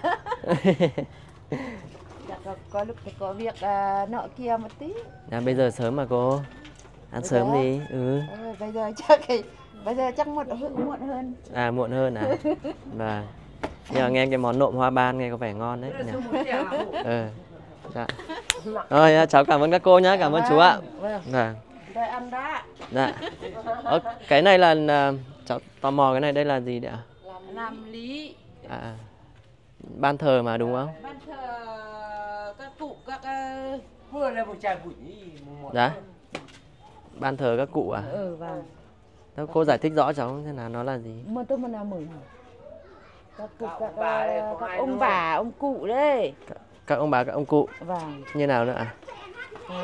có, có lúc thì có việc à, nọ kia một tí. À, bây giờ sớm mà cô. Ăn Bây sớm giờ? đi. Ừ. Ừ, bây giờ chắc thì bây giờ chắc muộn hơn muộn hơn. À, muộn hơn à? Vâng. Nhờ nghe cái món nộm hoa ban nghe có vẻ ngon đấy nhỉ? Ừ. Dạ. Rồi, cháu cảm ơn các cô nhé, cảm ơn chú ạ. Vâng. Vâng. Đây ăn đã. Dạ. Ờ, cái này là cháu tò mò cái này đây là gì đấy ạ? Làm, làm lý. À, ban thờ mà đúng không? Ban thờ các cụ các vừa là một chai bụi. Dạ. Ban thờ các cụ à? ừ vâng. Thế cô giải thích rõ cháu thế nào nó là gì? Mà tôi mà nào mừng. Các cụ các, bà đây, các, có các ai ông nữa bà ông cụ đấy. Các, các ông bà các ông cụ. Vâng. Như nào nữa ạ? À...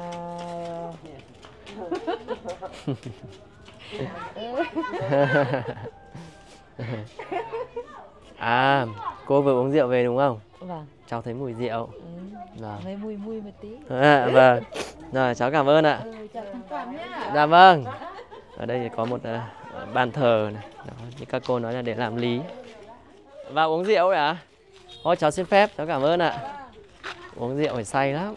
À, cô vừa uống rượu về đúng không? Vâng. Cháu thấy mùi rượu. Ừ. Rồi. Hơi mùi mùi một tí. À, vâng. Rồi, cháu cảm ơn ạ. Ừ, chào thông cảm nhá. Dạ vâng. Ở đây thì có một uh, bàn thờ này. Đó, như các cô nói là để làm lý. Vào uống rượu đấy à? Thôi cháu xin phép, cháu cảm ơn ạ. Uống rượu phải say lắm.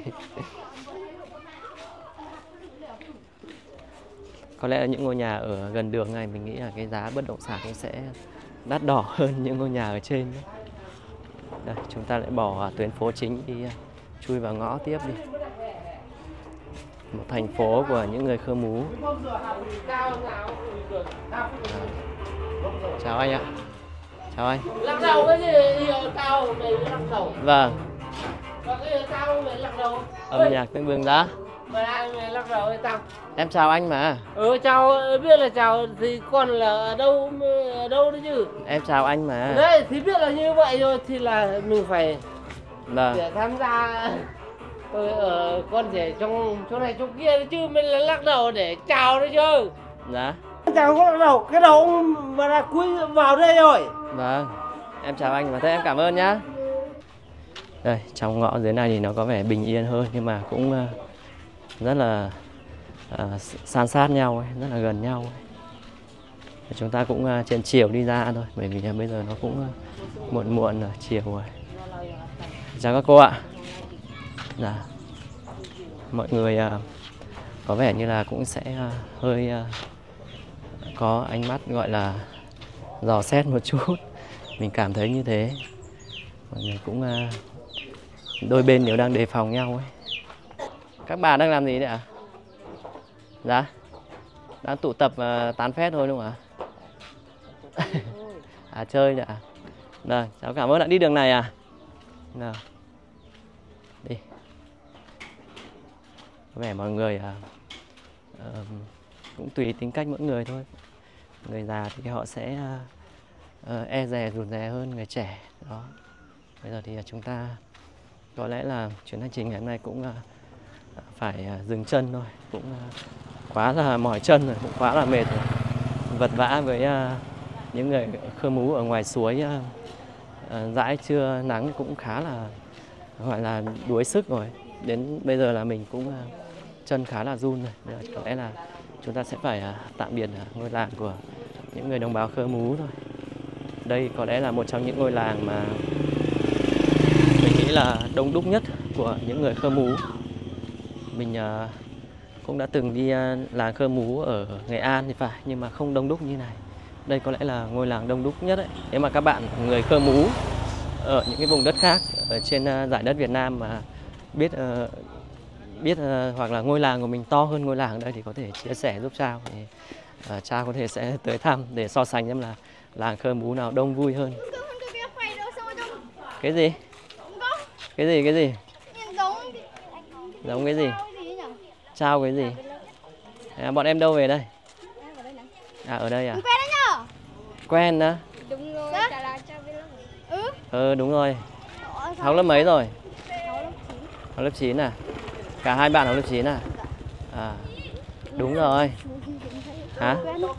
Có lẽ là những ngôi nhà ở gần đường này mình nghĩ là cái giá bất động sản cũng sẽ đắt đỏ hơn những ngôi nhà ở trên. Đây, chúng ta lại bỏ tuyến phố chính đi chui vào ngõ tiếp đi. Một thành phố của những người Khơ Mú. À. Chào anh ạ. Chào anh. Lắc đầu cái gì cao này lắc đầu. Vâng. Và cái cao này lắc đầu. Âm nhạc tưng bừng đó. Mà ai này lắc đầu hay tao? Em chào anh mà. Ừ chào, biết là chào thì còn là ở đâu ở đâu đấy chứ. Em chào anh mà. Đấy thì biết là như vậy rồi thì là mình phải Vâng. để tham gia. Tôi ở con rể trong chỗ này chỗ kia chứ mình là lắc đầu để chào đấy chứ. Dạ. Chào có lắc đầu, cái đầu mà là cúi vào đây rồi. Vâng. Em chào anh và thế em cảm ơn nhá. Đây, trong ngõ dưới này thì nó có vẻ bình yên hơn nhưng mà cũng rất là uh, san sát nhau ấy, rất là gần nhau ấy. Chúng ta cũng uh, trên chiều đi ra thôi bởi vì bây giờ nó cũng uh, muộn muộn ở chiều rồi. Chào các cô ạ. Dạ. Mọi người uh, có vẻ như là cũng sẽ uh, hơi uh, có ánh mắt gọi là dò xét một chút. Mình cảm thấy như thế. Mọi người cũng uh, đôi bên đều đang đề phòng nhau ấy. Các bà đang làm gì đấy ạ? Dạ? Đang tụ tập uh, tán phét thôi đúng không ạ? À chơi đấy ạ. Rồi, cháu cảm ơn ạ. Đi đường này à? Nào. Đi. Có vẻ mọi người uh, uh, cũng tùy tính cách mỗi người thôi. Người già thì họ sẽ uh, uh, e dè rụt rè hơn người trẻ. Đó. Bây giờ thì chúng ta có lẽ là chuyến hành trình ngày hôm nay cũng uh, phải uh, dừng chân thôi. Cũng uh, quá là mỏi chân rồi, cũng quá là mệt rồi. Vật vã với uh, những người Khơ Mú ở ngoài suối uh, uh, dãi trưa nắng cũng khá là gọi là đuối sức rồi. Đến bây giờ là mình cũng uh, chân khá là run rồi. Bây giờ có lẽ là chúng ta sẽ phải uh, tạm biệt uh, ngôi làng của những người đồng bào Khơ Mú thôi. Đây có lẽ là một trong những ngôi làng mà mình nghĩ là đông đúc nhất của những người Khơ Mú. Mình uh, cũng đã từng đi uh, làng Khơ Mú ở Nghệ An thì phải, nhưng mà không đông đúc như này. Đây có lẽ là ngôi làng đông đúc nhất đấy. Nếu mà các bạn người Khơ Mú ở những cái vùng đất khác ở trên uh, giải đất Việt Nam mà biết uh, biết uh, hoặc là ngôi làng của mình to hơn ngôi làng ở đây thì có thể chia sẻ giúp Trao. Thì uh, Trao có thể sẽ tới thăm để so sánh xem là làng Khơ Mú nào đông vui hơn. Cái gì? Cái gì cái gì? Giống cái gì? Trao cái gì? À, bọn em đâu về đây? À ở đây à? Quen đó. Đúng rồi, chả là Trao biết lớp. Ừ. Ừ đúng rồi. Học lớp mấy rồi? Học lớp chín à? Cả hai bạn học lớp chín à? À đúng rồi. Hả?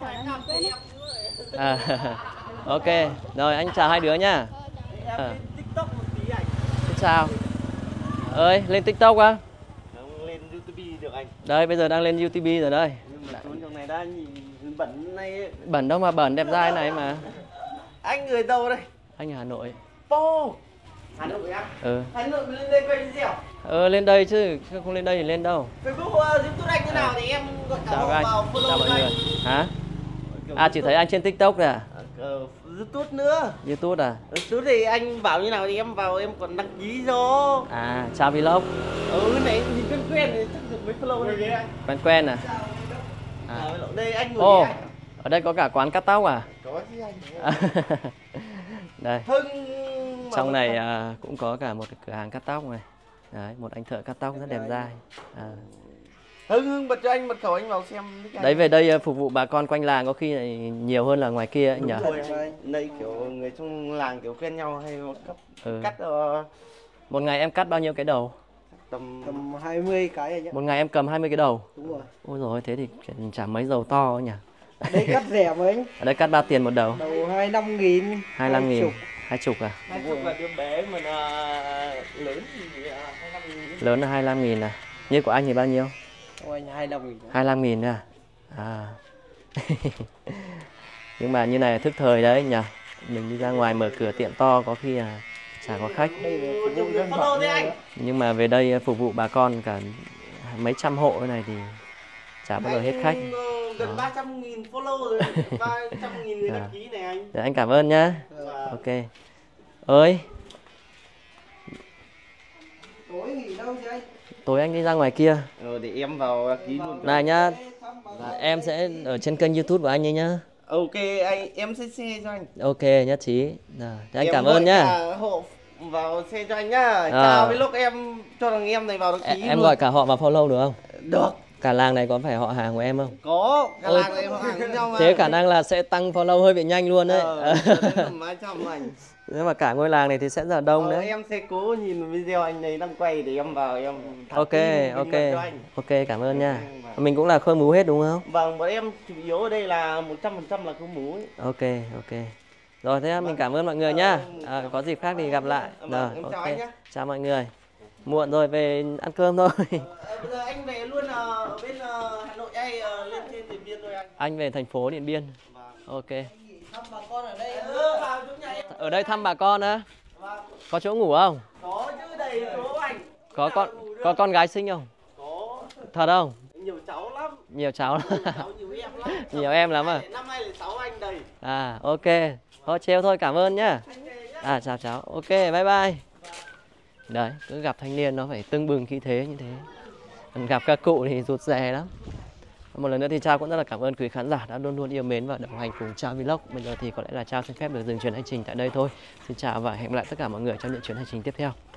À, ok. Rồi anh chào hai đứa nhá. À. Chào. Ơi lên TikTok á? Lên YouTube được anh. Đây bây giờ đang lên YouTube rồi đây. Nhưng mà xuống trong này đã nhìn bẩn này. Bẩn đâu mà bẩn, đẹp dai này mà. Anh người đâu đây? Anh ở Hà Nội. Po. Hà Nội á? Ừ. Hà Nội mình lên đây quay video. Ờ lên đây chứ, không lên đây thì lên đâu. Facebook uh, YouTube anh như nào thì em gọi cả Chào hộ anh. vào follow Chào mọi anh. người. Hả? À chỉ thấy anh trên TikTok rồi à? Uh, YouTube nữa. YouTube à? YouTube thì anh bảo như nào thì em vào em còn đăng ký rồi. À, Trao Vlog. Ừ này nhìn quen quen thì chắc được mấy follow này anh. Quen quen à? À, à đây anh ngồi Ồ, đây anh. ở đây có cả quán cắt tóc à? Có chứ anh. Đây. Hưng Trong này à, cũng có cả một cửa hàng cắt tóc này. Đấy, một anh thợ cắt tóc rất đẹp dai. À. Hưng Hưng bật cho anh mật khẩu anh vào xem. Đấy về đây à, phục vụ bà con quanh làng có khi lại nhiều hơn là ngoài kia anh nhỉ? Đây kiểu người trong làng kiểu quen nhau hay cấp Ừ. cắt uh, Một ngày em cắt bao nhiêu cái đầu? tầm Tầm hai mươi cái rồi nhá. Một ngày em cầm hai mươi cái đầu. Đúng rồi. Ôi rồi thế thì chả mấy dầu to nhỉ? Đây cắt rẻ mà anh. Ở đây cắt bao tiền một đầu? Đầu hai mươi lăm nghìn. hai mươi lăm nghìn. Hai chục à? hai chục là đứa bé mà uh, lớn thì uh, hai mươi lăm nghìn. Lớn là hai mươi lăm nghìn à? Như của anh thì bao nhiêu? Của anh hai mươi lăm nghìn. hai mươi lăm nghìn à? À. Nhưng mà như này thức thời đấy nhỉ? Mình đi ra ngoài mở cửa tiệm to có khi là chả có khách. Đây là phục vụ Chục dân follow bản đấy thôi anh. đó. Nhưng mà về đây phục vụ bà con cả mấy trăm hộ thế này thì chả bao giờ hết khách. Anh, uh, gần Đó. ba trăm nghìn follow rồi, ba trăm nghìn người đăng À. ký này anh. Để anh cảm ơn nhá. Và Ok. Ơi, Tối nghỉ đâu chứ anh? tối anh đi ra ngoài kia. ờ, để em vào đăng ký luôn. Này nhá, em sẽ ở trên kênh YouTube của anh ấy nhá. Ok anh, em sẽ share cho anh. Ok, nhất trí. Rồi, thế anh Em cảm gọi ơn nhá. cả hộ vào share cho anh nhá. À. Chào với lúc em cho thằng em này vào đăng ký Em luôn. gọi cả họ vào follow được không? Được. Cả làng này có phải họ hàng của em không? Có, cả Ôi. làng này họ hàng với nhau mà. Thế khả năng là sẽ tăng follow hơi bị nhanh luôn đấy. Ờ, cho đến tầm hai trăm anh. Nếu mà cả ngôi làng này thì sẽ rất là đông Ờ, đấy. em sẽ cố nhìn video anh ấy đang quay để em vào em thả Ok, tim ok. bình luận cho anh. Ok, cảm ơn nha. Vâng. Mình cũng là Khơ Mú hết đúng không? Vâng, bọn em chủ yếu ở đây là một trăm phần trăm là Khơ Mú ấy. Ok, ok. Rồi thế mình cảm ơn mọi người nhá. À, có dịp khác thì gặp lại. Vâng, Rồi, em ok. chào anh nhá. Chào mọi người. Muộn rồi về ăn cơm thôi. Ờ, bây giờ anh về luôn ở bên ờ, Hà Nội hay ờ, lên trên Điện Biên thôi anh? Anh về thành phố Điện Biên. Vâng. Ok. Thăm bà con ở đây. Ừ, vào chỗ nhà em. Ở đây thăm bà con á. Vâng. Có chỗ ngủ không? Có chứ, đầy chỗ anh. Có Nào con ngủ được. có con gái xinh không? Có. Thật không? Nhiều cháu lắm. Nhiều cháu lắm. Nhiều cháu nhiều em lắm. Nhiều em lắm à? Năm nay là sáu anh đầy. À ok. Thôi trêu thôi, cảm ơn nhá. À chào cháu. Ok, bye bye. Đấy, cứ gặp thanh niên nó phải tưng bừng khí thế như thế. Còn gặp các cụ thì rụt rè lắm. Một lần nữa thì Trao cũng rất là cảm ơn quý khán giả đã luôn luôn yêu mến và đồng hành cùng Trao Vlog. Bây giờ thì có lẽ là Trao xin phép được dừng chuyến hành trình tại đây thôi. Xin chào và hẹn gặp lại tất cả mọi người trong những chuyến hành trình tiếp theo.